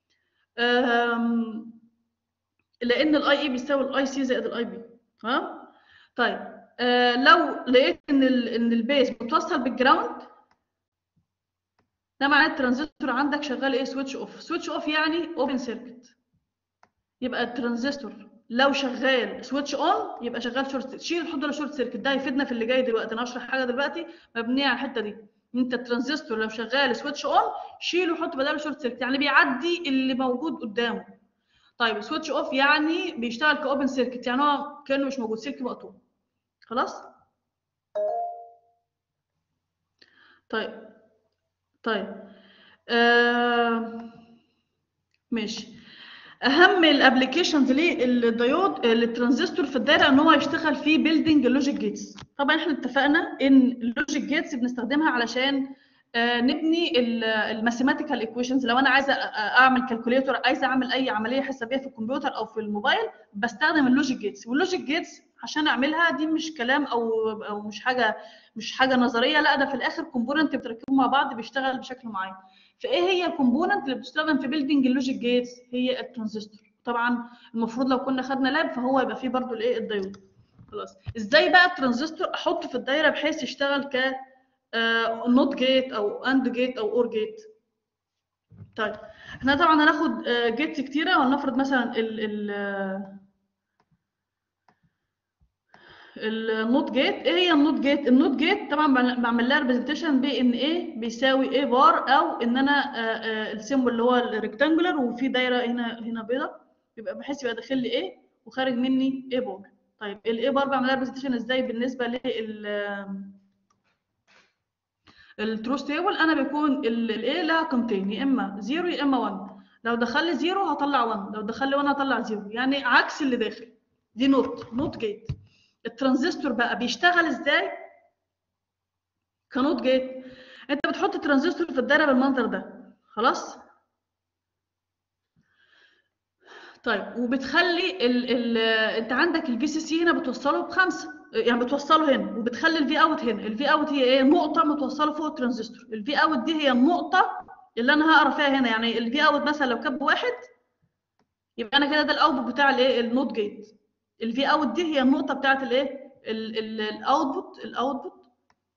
لان الاي اي بيساوي الاي سي زائد الاي بي. ها. طيب لو لقيت ان البيز متوصل بالجراوند، ده معناه الترانزستور عندك شغال ايه سويتش اوف. سويتش اوف يعني اوبن سيركت، يبقى الترانزستور لو شغال سويتش اون يبقى شغال شورت. شيل الحد ولا شورت سيركت، ده هيفيدنا في اللي جاي دلوقتي. انا هشرح حاجه دلوقتي مبنيه على الحته دي. انت الترانزستور لو شغال سويتش اون شيله وحط بداله شورت سيركت، يعني بيعدي اللي موجود قدامه. طيب سويتش اوف يعني بيشتغل كاوبن سيركت، يعني هو كانه مش موجود، سلك مقطوع. خلاص. طيب ماشي. اهم الابلكيشنز للديود الترانزستور في الدايره ان هو يشتغل فيه بيلدينج اللوجيك جيتس. طبعا احنا اتفقنا ان اللوجيك جيتس بنستخدمها علشان نبني الماثيماتيكال ايكويشنز. لو انا عايزه اعمل كالكوليتور، عايزه اعمل اي عمليه حسابيه في الكمبيوتر او في الموبايل، بستخدم اللوجيك جيتس. واللوجيك جيتس عشان اعملها دي مش كلام او مش حاجه نظريه، لا ده في الاخر كومبوننت بتركبه مع بعض بيشتغل بشكل معين. فايه هي الكومبوننت اللي بتستخدم في بيلدينج اللوجيك جيتس؟ هي الترانزستور. طبعا المفروض لو كنا خدنا لاب فهو يبقى فيه برضو الايه الدايود. خلاص. ازاي بقى الترانزستور احطه في الدايره بحيث يشتغل ك نوت جيت او اند جيت او اور جيت؟ طيب احنا طبعا هناخد جيتس كتيره، ولنفرض مثلا النوت جيت. ايه هي النوت جيت؟ النوت جيت طبعا بعمل لها ريبريزنتيشن بان ايه بيساوي ايه بار، او ان انا السيمبل اللي هو الريكتانجولار وفي دايره هنا بيضاء، يبقى بحيث يبقى داخل لي ايه وخارج مني ايه بار. طيب الايه بار بعمل لها ريبريزنتيشن ازاي بالنسبه لل التروث تيبل؟ انا بيكون الايه لها قيمتين، يا اما 0 يا اما 1. لو دخل لي 0 هطلع 1، لو دخل لي 1 هطلع 0، يعني عكس اللي داخل. دي نوت جيت. الترانزستور بقى بيشتغل ازاي كنوت جيت؟ انت بتحط ترانزستور في الدايره بالمنظر ده، خلاص. طيب وبتخلي انت عندك الفي سي سي هنا بتوصله بخمسه، يعني بتوصله هنا، وبتخلي الفي اوت هنا. الفي اوت هي ايه؟ نقطه متوصله فوق الترانزستور. الفي اوت دي هي النقطه اللي انا هقرا فيها هنا. يعني الفي اوت مثلا لو كان بواحد، يبقى انا كده ده الاوتبوت بتاع الايه؟ النوت جيت. الفي اوت دي هي النقطه بتاعت الايه؟ الاوتبوت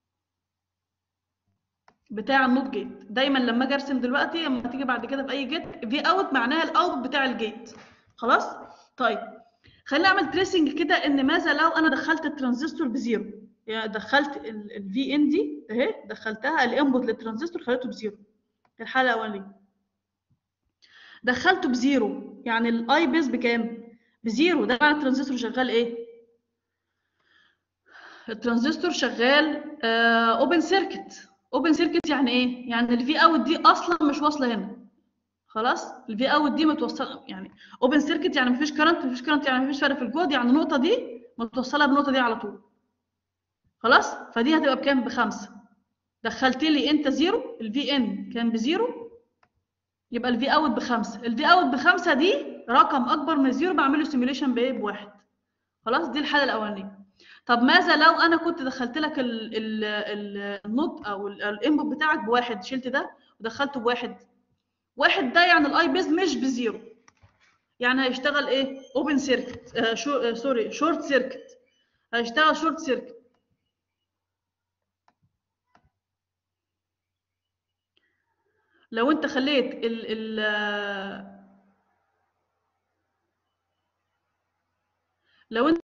بتاع النوت جيت. دايما لما اجي ارسم دلوقتي، لما تيجي بعد كده في اي جيت، في اوت معناها الاوتبوت بتاع الجيت، خلاص. طيب خلينا نعمل تريسنج كده، ان ماذا لو انا دخلت الترانزستور بزيرو؟ يعني دخلت الفي ان دي اهي، دخلتها الانبوت للترانزستور خليته بزيرو في الحاله الاولانيه. دخلته بزيرو يعني الاي بيز بكام؟ بزيرو. ده معنى الترانزستور شغال ايه؟ الترانزستور شغال اوبن سيركت. اوبن سيركت يعني ايه؟ يعني الفي اوت دي اصلا مش واصله هنا، خلاص. الفي اوت دي متوصله، يعني اوبن سيركت يعني مفيش كرنت. مفيش كرنت يعني مفيش فرق في الجهد، يعني النقطه دي متوصله بالنقطه دي على طول، خلاص. فدي هتبقى بكام؟ بخمسه. دخلت لي انت زيرو، الفي ان كان بزيرو، يبقى الفي اوت بخمسه. الفي اوت بخمسه دي رقم اكبر من زيرو، بعمل له سيميوليشن بايه؟ بواحد، خلاص. دي الحاله الاولانيه. طب ماذا لو انا كنت دخلت لك النوت او الانبوت بتاعك بواحد، شلت ده ودخلته بواحد؟ واحد ده يعني الاي بيز مش بزيرو، يعني هيشتغل ايه؟ اوبن سيركت، سوري، شورت سيركت. هيشتغل شورت سيركت. لو انت خليت لو انت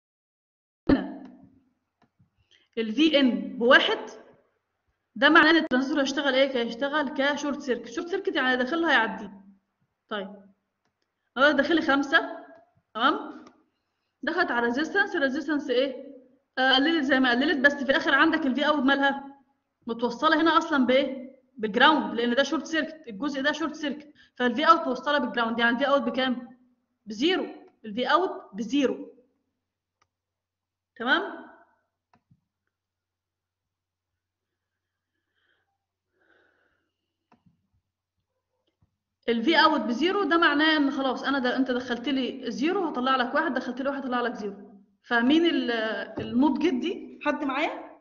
الفي ان بواحد، ده معناه ان الترانزستور هيشتغل ايه؟ هيشتغل كشورت سيركت. شورت سيركت يعني داخله هيعدي. طيب انا داخلي خمسه، تمام. دخلت على ريزيستنس. الريزيستنس ايه؟ قللت زي ما قللت، بس في الاخر عندك الفي اوت مالها؟ متوصله هنا اصلا بايه؟ بالجراوند، لان ده شورت سيركت. الجزء ده شورت سيركت، فالفي اوت موصله بالجراوند. يعني الفي اوت بكام؟ بزيرو. الفي اوت بزيرو، تمام. الفي اوت بزيرو ده معناه ان خلاص انا انت دخلت لي زيرو هطلع لك واحد، دخلت لي واحد هطلع لك زيرو. فاهمين النوت جيت دي؟ حد معايا؟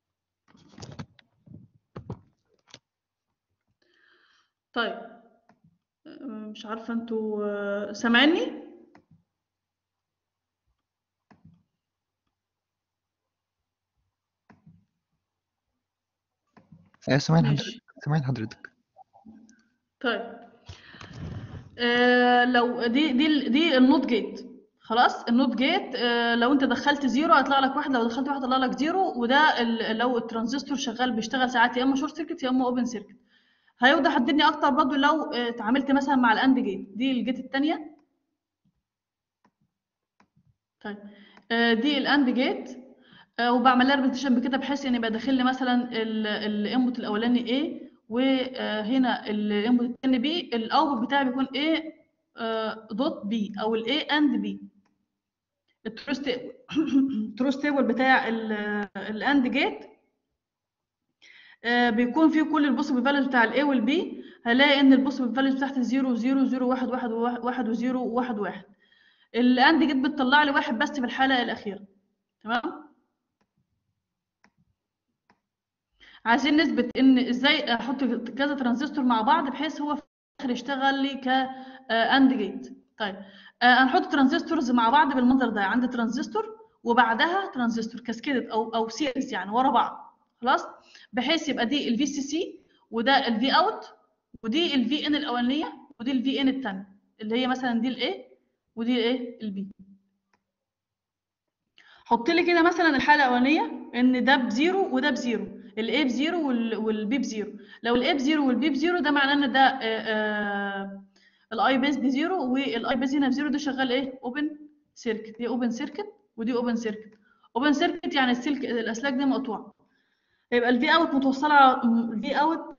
طيب مش عارفه انتوا سامعيني؟ ايوه سامعين حضرتك، ماشي. سامعين حضرتك. طيب لو دي النوت جيت، خلاص. النوت جيت لو انت دخلت زيرو هيطلع لك واحد، لو دخلت واحد هيطلع لك زيرو. وده لو الترانزستور شغال بيشتغل ساعات يا اما شورت سيركت يا اما اوبن سيركت. هيوضح الدنيا اكتر برضو لو اتعاملت مثلا مع الاند جيت. دي الجيت الثانيه. طيب دي الاند جيت، وبعمل لها ريبريزنتيشن بكده، بحيث ان يبقى داخل لي مثلا الانبوت الاولاني A، وهنا الانبوت الثاني B. الاوتبوت بتاعي بيكون A دوت B، او الاي اند B. التروس تيبل بتاع الاند جيت بيكون فيه كل البوسيبل فاليوز بتاع الاي والبي. هلاقي ان البوسيبل فاليوز بتاعت 0 0 0 1 1 1 و0 1 1. الاند جيت بتطلع لي واحد بس في الحاله الاخيره، تمام. عايزين نثبت ان ازاي احط كذا ترانزستور مع بعض بحيث هو في الاخر يشتغل لي ك اند جيت. طيب هنحط ترانزستورز مع بعض بالمنظر ده. عندي ترانزستور وبعدها ترانزستور كاسكيدد او سيريز، يعني ورا بعض، خلاص. بحيث يبقى دي الفي سي سي، وده الفي اوت، ودي الفي ان الاولانيه، ودي الفي ان الثانيه، اللي هي مثلا دي الاي ودي الايه البي. حط لي كده مثلا الحاله الاولانيه ان ده بزيرو وده بزيرو، الاي بزيرو والبي بزيرو. لو الاي بزيرو والبي بزيرو ده معناه ان ده الاي بيز بزيرو والاي بيز هنا بزيرو. ده شغال ايه؟ اوبن سيركت. دي اوبن سيركت ودي اوبن سيركت. اوبن سيركت يعني السلك الاسلاك دي مقطوعه. يبقى الفي اوت متوصله على الفي اوت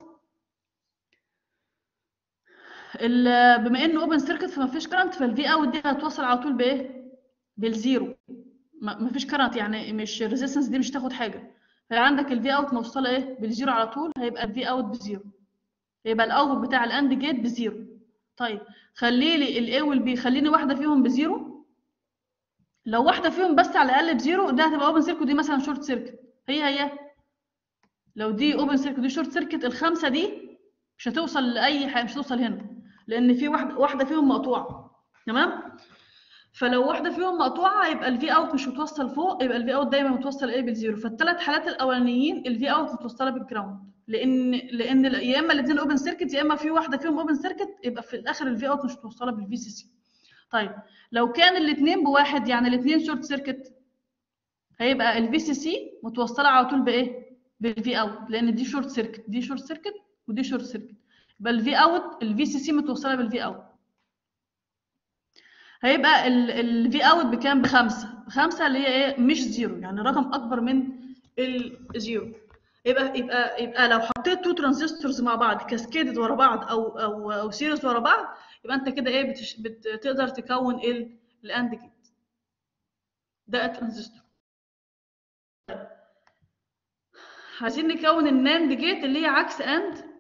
بما انه اوبن سيركت فما فيش كرنت، فالفي اوت دي هتوصل على طول بايه؟ بالزيرو. ما فيش كرنت، يعني مش الريزيستنس دي مش تاخد حاجه، عندك الفي اوت موصله ايه بالزيرو على طول، هيبقى الفي اوت بزيرو، يبقى الاوتبوت بتاع الاند جيت بزيرو. طيب خلي لي الاي والبي، خليني واحده فيهم بزيرو. لو واحده فيهم بس على الاقل بزيرو ده هتبقى اوبن سيركت، ودي مثلا شورت سيركت. هي لو دي اوبن سيركت ودي شورت سيركت، الخمسه دي مش هتوصل لاي حاجه، مش هتوصل هنا، لان في واحده فيهم مقطوعه. تمام. فلو واحده فيهم مقطوعه يبقى الفي اوت مش متوصل فوق، يبقى الفي اوت دايما متوصل ايه بالزيرو. فالثلاث حالات الاولانيين الفي اوت متوصله بالجراوند، لان يا اما الاثنين اوبن سيركت يا اما في واحده فيهم اوبن سيركت، يبقى في الاخر الفي اوت مش متوصله بالفي سي سي. طيب لو كان الاثنين بواحد يعني الاثنين شورت سيركت، هيبقى الفي سي سي متوصله على طول بايه بالفي اوت، لان دي شورت سيركت دي شورت سيركت ودي شورت سيركت، يبقى الفي اوت الفي سي سي متوصله بالفي اوت. هيبقى الفي اوت بكام؟ بخمسة اللي هي ايه مش زيرو، يعني رقم اكبر من الزيرو. يبقى لو حطيت تو ترانزستورز مع بعض كاسكيدد ورا بعض او سيريز ورا بعض، يبقى انت كده ايه بتقدر تكون الاند جيت. ده الترانزستور. عايزين نكون الناند جيت اللي هي عكس اند.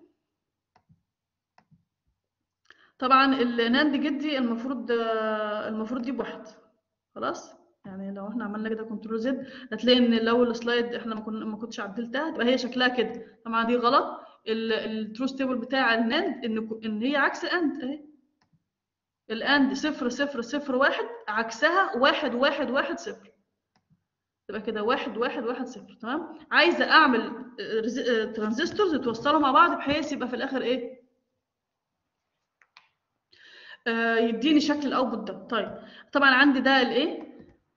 طبعا الناند جيت دي المفروض دي بواحد. خلاص، يعني لو احنا عملنا كده كنترول زد هتلاقي ان لو السلايد احنا ما كنتش عدلتها تبقى هي شكلها كده. طبعا دي غلط. التروث تيبل بتاع الناند ان هي عكس الاند اهي. الاند 0 0 0 1 عكسها 1 1 1 0. تبقى كده 1 1 1 0. تمام. عايزه اعمل ترانزستورز يتوصلوا مع بعض بحيث يبقى في الاخر ايه يديني شكل الاوتبوت ده. طيب طبعا عندي ده الايه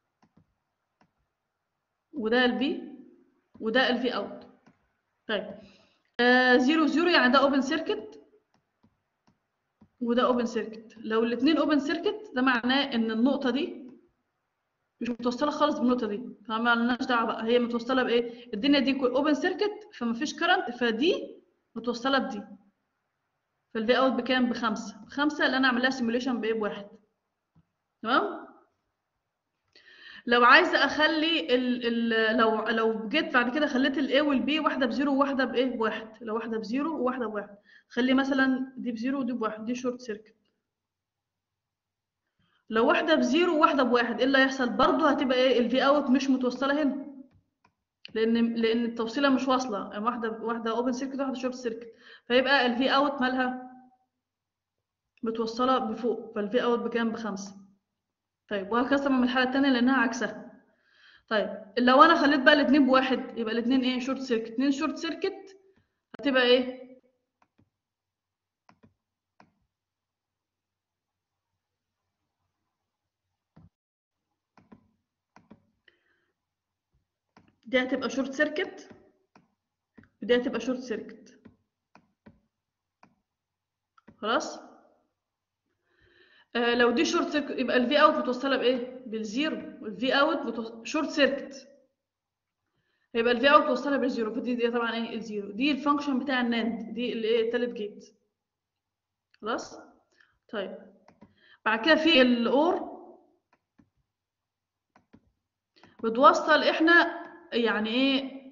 وده البي وده الفي اوت. طيب 0 0 يعني ده اوبن سيركت وده اوبن سيركت. لو الاثنين اوبن سيركت ده معناه ان النقطه دي مش متوصله خالص بالنقطه دي، فما لناش دعوه بقى هي متوصله بايه. الدنيا دي اوبن سيركت فما فيش كرنت، فدي متوصله بدي. فالفي اوت بكام؟ بخمسة اللي انا اعمل لها سيموليشن بايه بواحد. تمام. لو عايزه اخلي لو جيت بعد كده خليت الاي والبي واحده بزيرو وواحده بايه بواحد، لو واحده بزيرو وواحده بواحد خلي مثلا دي بزيرو ودي بواحد، دي شورت سيركت. لو واحده بزيرو وواحده بواحد ايه اللي هيحصل؟ برضه هتبقى ايه الفي اوت مش متوصله هنا، لان التوصيله مش واصله، يعني واحده اوبن سيركت وواحده شورت سيركت، فيبقى الفي اوت مالها متوصله بفوق، فالفي اوت بكام؟ بخمسة. طيب وهكذا من الحاله الثانيه لانها عكسها. طيب لو انا خليت بقى الاثنين بواحد يبقى الاثنين ايه شورت سيركت. اثنين شورت سيركت هتبقى ايه دي هتبقى شورت سيركت ودي هتبقى شورت سيركت. خلاص. لو دي شورت سيركت يبقى الفي اوت متوصله بايه بالزيرو، والفي اوت شورت سيركت يبقى الفي اوت متوصله بالزيرو، فدي طبعا ايه الزيرو. دي الفانكشن بتاع الناند دي اللي ايه التالت جيت. خلاص. طيب بعد كده في الاور بتوصل احنا يعني ايه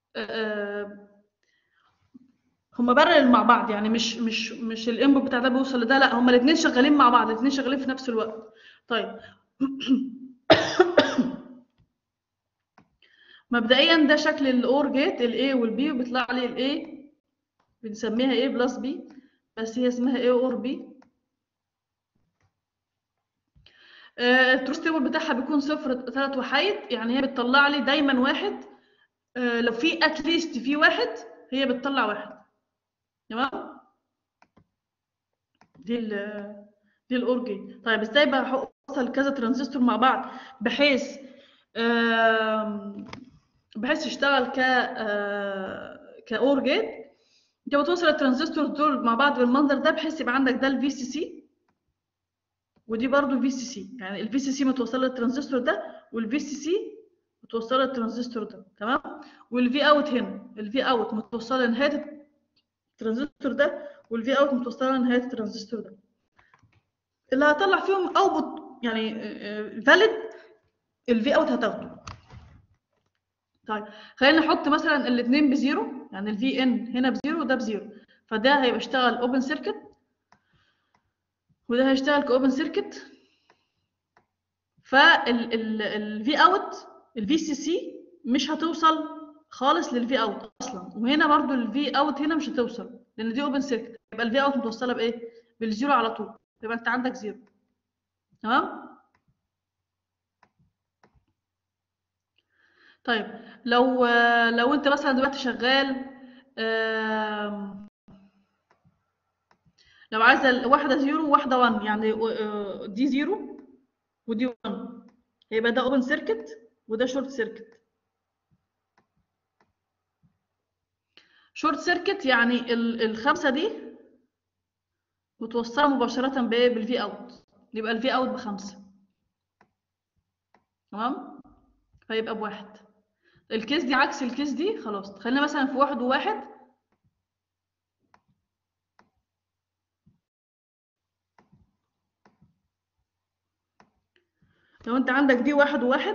هما بارل مع بعض، يعني مش الانبوت بتاع ده بيوصل لده، لا هما الاثنين شغالين مع بعض، الاثنين شغالين في نفس الوقت. طيب مبدئيا ده شكل الاور جيت الاي والبي، وبيطلع لي الاي بنسميها ايه بلس بي، بس هي اسمها ايه اور بي. التروث تيبل بتاعها بيكون 0 3 وحيد، يعني هي بتطلع لي دايما واحد. لو في اتليست في واحد هي بتطلع واحد. تمام. دي الاور جيت. طيب ازاي بقى اوصل كذا ترانزستور مع بعض بحيث يشتغل كاور جيت؟ انت بتوصل الترانزستور دول مع بعض بالمنظر ده بحيث يبقى عندك ده الفي سي سي ودي برضو في سي سي، يعني الفي سي سي متوصله للترانزستور ده والفي سي سي متوصله للترانزستور ده. تمام. والفي اوت هنا الفي اوت متوصله لنهايه الترانزستور ده والفي اوت متوصله لنهايه الترانزستور ده. اللي هطلع فيهم اوتبوت يعني فاليد الفي اوت هتاخده. طيب خلينا نحط مثلا الاثنين بزيرو، يعني الفي ان هنا بزيرو وده بزيرو، فده هيبقى اشتغل اوبن سيركت وده هيشتغل كاوبن سيركت. فالفي اوت الفي سي سي مش هتوصل خالص للفي اوت اصلا، وهنا برضو الفي اوت هنا مش هتوصل لان دي اوبن سيركت، يبقى الفي اوت متوصله بايه؟ بالزيرو على طول، يبقى انت عندك زيرو. تمام. طيب لو انت مثلا دلوقتي شغال لو عايزه واحده زيرو وواحده 1، يعني دي زيرو ودي 1، هيبقى ده اوبن سيركت وده شورت سيركت. شورت سيركت يعني الخمسه دي متوصله مباشره بايه؟ بالفي اوت، يبقى الفي اوت بخمسه. تمام، فيبقى بواحد. الكيس دي عكس الكيس دي، خلاص خلينا مثلا في واحد وواحد. لو انت عندك دي واحد وواحد،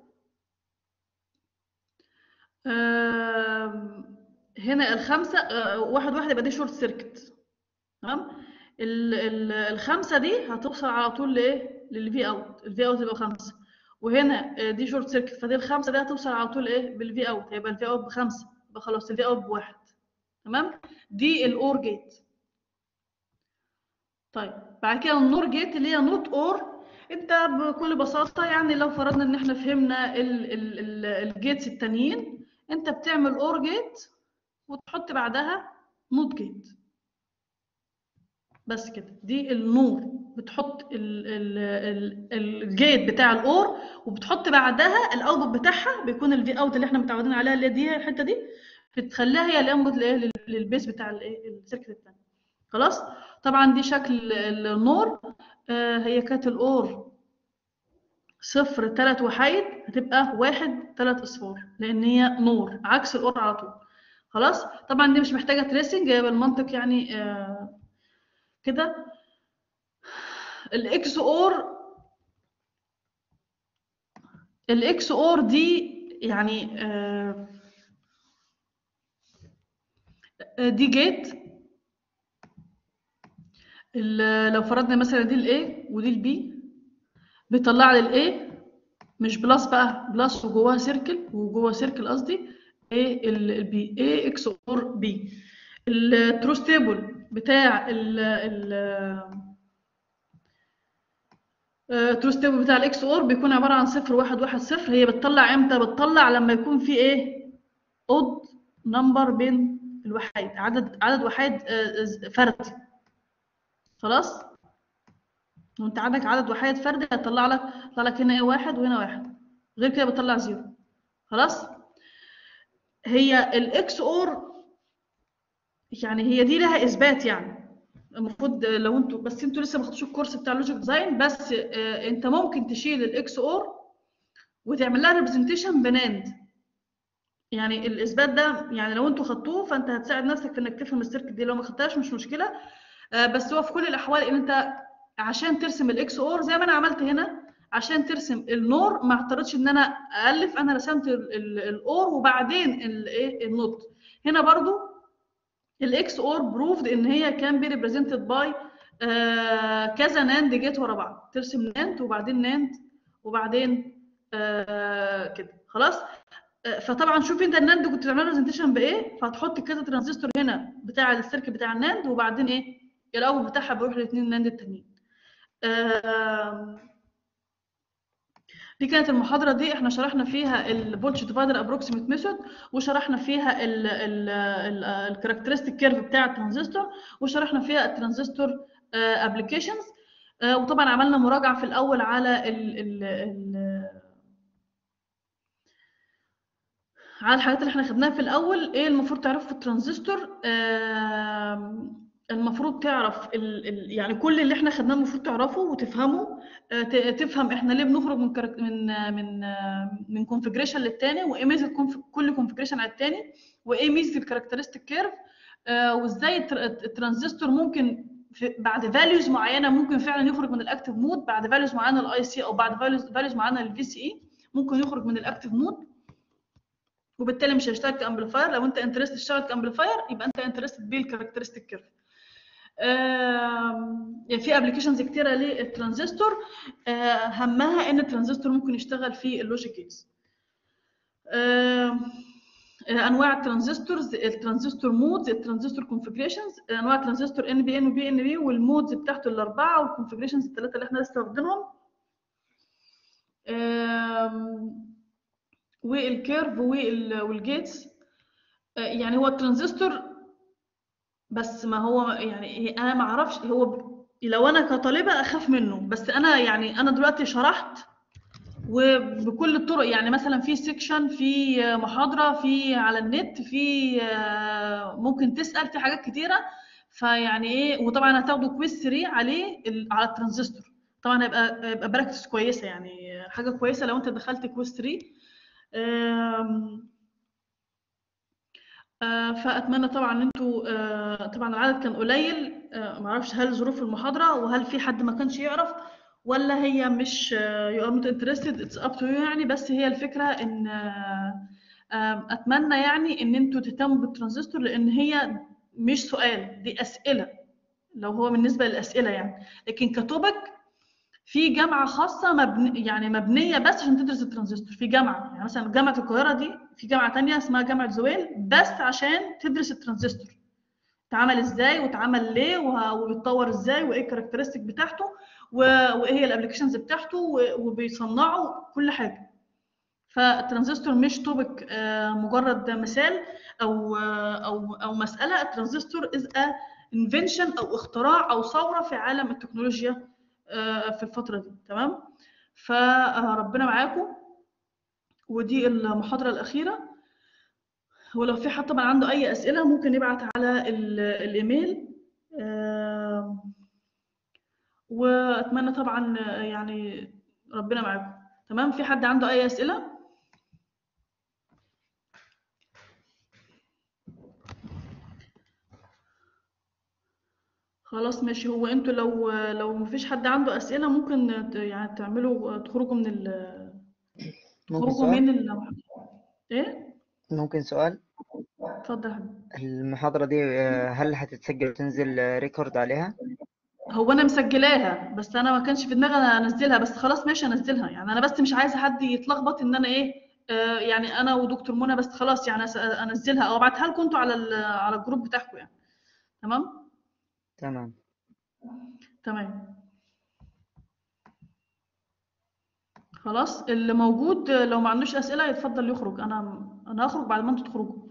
هنا الخمسه واحد واحد يبقى دي شورت سيركت. تمام. الخمسه دي هتوصل على طول لايه؟ للفي اوت، الفي اوت يبقى خمسه. وهنا دي شورت سيركت، فدي الخمسه دي هتوصل على طول ايه؟ بالفي اوت، هيبقى الفي اوت بخمسه، يبقى خلاص الفي اوت بواحد. تمام. دي الاور جيت. طيب بعد كده النور جيت اللي هي نوت اور. انت بكل بساطه يعني لو فرضنا ان احنا فهمنا الجيتس التانيين، انت بتعمل اور جيت وتحط بعدها نوت جيت بس كده. دي النور، بتحط الجيت بتاع الاور وبتحط بعدها الاوتبوت بتاعها، بيكون الفي اوت اللي احنا متعودين عليها اللي دي الحته دي، بتخليها هي الانبوت للبيس بتاع الايه؟ السيركت الثاني. خلاص. طبعا دي شكل النور. هي كانت الاور صفر 3 وحيد، هتبقى 1 3 اصفار لان هي نور عكس الاور على طول. خلاص. طبعا دي مش محتاجه تريسنج، هي بالمنطق يعني كده. الاكس اور دي يعني دي جيت. لو فرضنا مثلا دي الاي ودي البي، بيطلع لي الاي مش بلس بقى، بلس وجواها سيركل، وجوه سيركل قصدي ايه البي، اي اكس اور بي. التروث تيبل بتاع التروث تيبل بتاع الاكس اور بيكون عباره عن 0 1 1 0. هي بتطلع امتى؟ بتطلع لما يكون في ايه؟ اود نمبر بين الوحيد، عدد وحيد فردي. خلاص. وانت عندك عدد وحيد فردي هيطلع لك هنا ايه؟ واحد وهنا واحد، غير كده بتطلع زيرو. خلاص. هي الاكس اور يعني هي دي لها اثبات، يعني المفروض لو انتوا بس انتوا لسه ما خدتوش الكورس بتاع اللوجيك ديزاين، بس انت ممكن تشيل الاكس اور وتعمل لها ريبريزنتيشن بناند. يعني الاثبات ده يعني لو انتوا خدتوه فانت هتساعد نفسك في انك تفهم السيركت دي، لو ما خدتهاش مش مشكله. بس هو في كل الاحوال ان انت عشان ترسم الاكس اور زي ما انا عملت هنا، عشان ترسم النور ما اعترضش ان انا الف، انا رسمت الاور وبعدين الايه؟ النوت. هنا برضو الاكس اور بروفد ان هي كان بي ريبريزنتد باي كذا ناند جيت ورا بعض، ترسم ناند وبعدين ناند وبعدين كده. خلاص. فطبعا شوف انت الناند كنت بتعمل برزنتيشن بايه، فهتحط كذا ترانزستور هنا بتاع السيركت بتاع الناند، وبعدين ايه؟ الاول بتاعها بيروح للاثنين ناند التانيين. دي كانت المحاضره دي احنا شرحنا فيها الفولتج ديفايدر ابروكسيميت ميثود، وشرحنا فيها الكاركترستيك كيرف بتاع الترانزستور، وشرحنا فيها الترانزستور ابلكيشنز. وطبعا عملنا مراجعه في الاول على الحاجات اللي احنا خدناها في الاول. ايه المفروض تعرفه في الترانزستور؟ المفروض تعرف يعني كل اللي احنا خدناه المفروض تعرفه وتفهمه. تفهم احنا ليه بنخرج من كونفيجريشن للتاني، وايه ميزه كل كونفيجريشن على التاني، وايه ميزه الكاركترستيك كيرف، وازاي الترانزستور ممكن بعد فاليوز معينه ممكن فعلا يخرج من الاكتيف مود، بعد فاليوز معينه للاي سي او بعد فاليوز معينه للفي سي اي ممكن يخرج من الاكتيف مود. وبالتالي مش هيشتغل كامبليفاير. لو انت انترست تشتغل كامبليفاير يبقى انت انترست بالكاركترستيك كيرف. يعني في ابلكيشنز كتيره للترانزستور، همها ان الترانزستور ممكن يشتغل في اللوجيك جيتس. انواع الترانزستورز، الترانزستور مودز، الترانزستور كونفيجريشنز، انواع الترانزستور ان بي ان وبي ان بي، والمودز بتاعته الاربعه، والكونفيجريشنز الثلاثه اللي احنا لسه واخدينهم، والكيرف والجيتس. يعني هو الترانزستور، بس ما هو يعني انا ما اعرفش، هو لو انا كطالبه اخاف منه، بس انا يعني انا دلوقتي شرحت وبكل الطرق، يعني مثلا في سيكشن، في محاضره، في على النت، في ممكن تسال في حاجات كتيره. فيعني ايه، وطبعا هتاخدوا كويز 3 عليه على الترانزستور. طبعا هيبقى براكتس كويسه، يعني حاجه كويسه لو انت دخلت كويز 3. فاتمنى طبعا ان انتوا، طبعا العدد كان قليل، ما اعرفش هل ظروف المحاضره وهل في حد ما كانش يعرف، ولا هي مش you are not interested, it's up to you يعني. بس هي الفكره ان اتمنى يعني ان انتوا تهتموا بالترانزستور، لان هي مش سؤال، دي اسئله لو هو بالنسبه للاسئله يعني. لكن كتوبك في جامعه خاصه يعني مبنيه بس عشان تدرس الترانزستور. في جامعه يعني مثلا جامعه القاهره دي، في جامعه تانية اسمها جامعه زويل بس عشان تدرس الترانزستور اتعمل ازاي واتعمل ليه وبيتطور ازاي وايه الكاركترستيك بتاعته وايه هي الابلكيشنز بتاعته وبيصنعوا كل حاجه. فالترانزستور مش توبك مجرد مثال او مساله. الترانزستور از انفنشن او اختراع او ثوره في عالم التكنولوجيا في الفتره دي. تمام، فربنا معاكم. ودي المحاضره الاخيره، ولو في حد طبعا عنده اي اسئله ممكن يبعت على الايميل. واتمنى طبعا يعني ربنا معاكم. تمام، في حد عنده اي اسئله؟ خلاص ماشي. هو انتوا لو مفيش حد عنده اسئله ممكن يعني تعملوا تخرجوا ممكن تخرجوا سؤال؟ من ايه؟ ممكن سؤال؟ اتفضل يا حبيبي. المحاضرة دي هل هتتسجل وتنزل ريكورد عليها؟ هو انا مسجلاها، بس انا ما كانش في دماغي انا انزلها، بس خلاص ماشي انزلها. يعني انا بس مش عايزه حد يتلخبط ان انا ايه، يعني انا ودكتور منى بس، خلاص يعني انزلها او ابعتها لكم انتوا على الجروب بتاعكم يعني. تمام. تمام. تمام خلاص. اللي موجود لو ما عندوش اسئله يتفضل يخرج. انا هخرج بعد ما انتوا تخرجوا.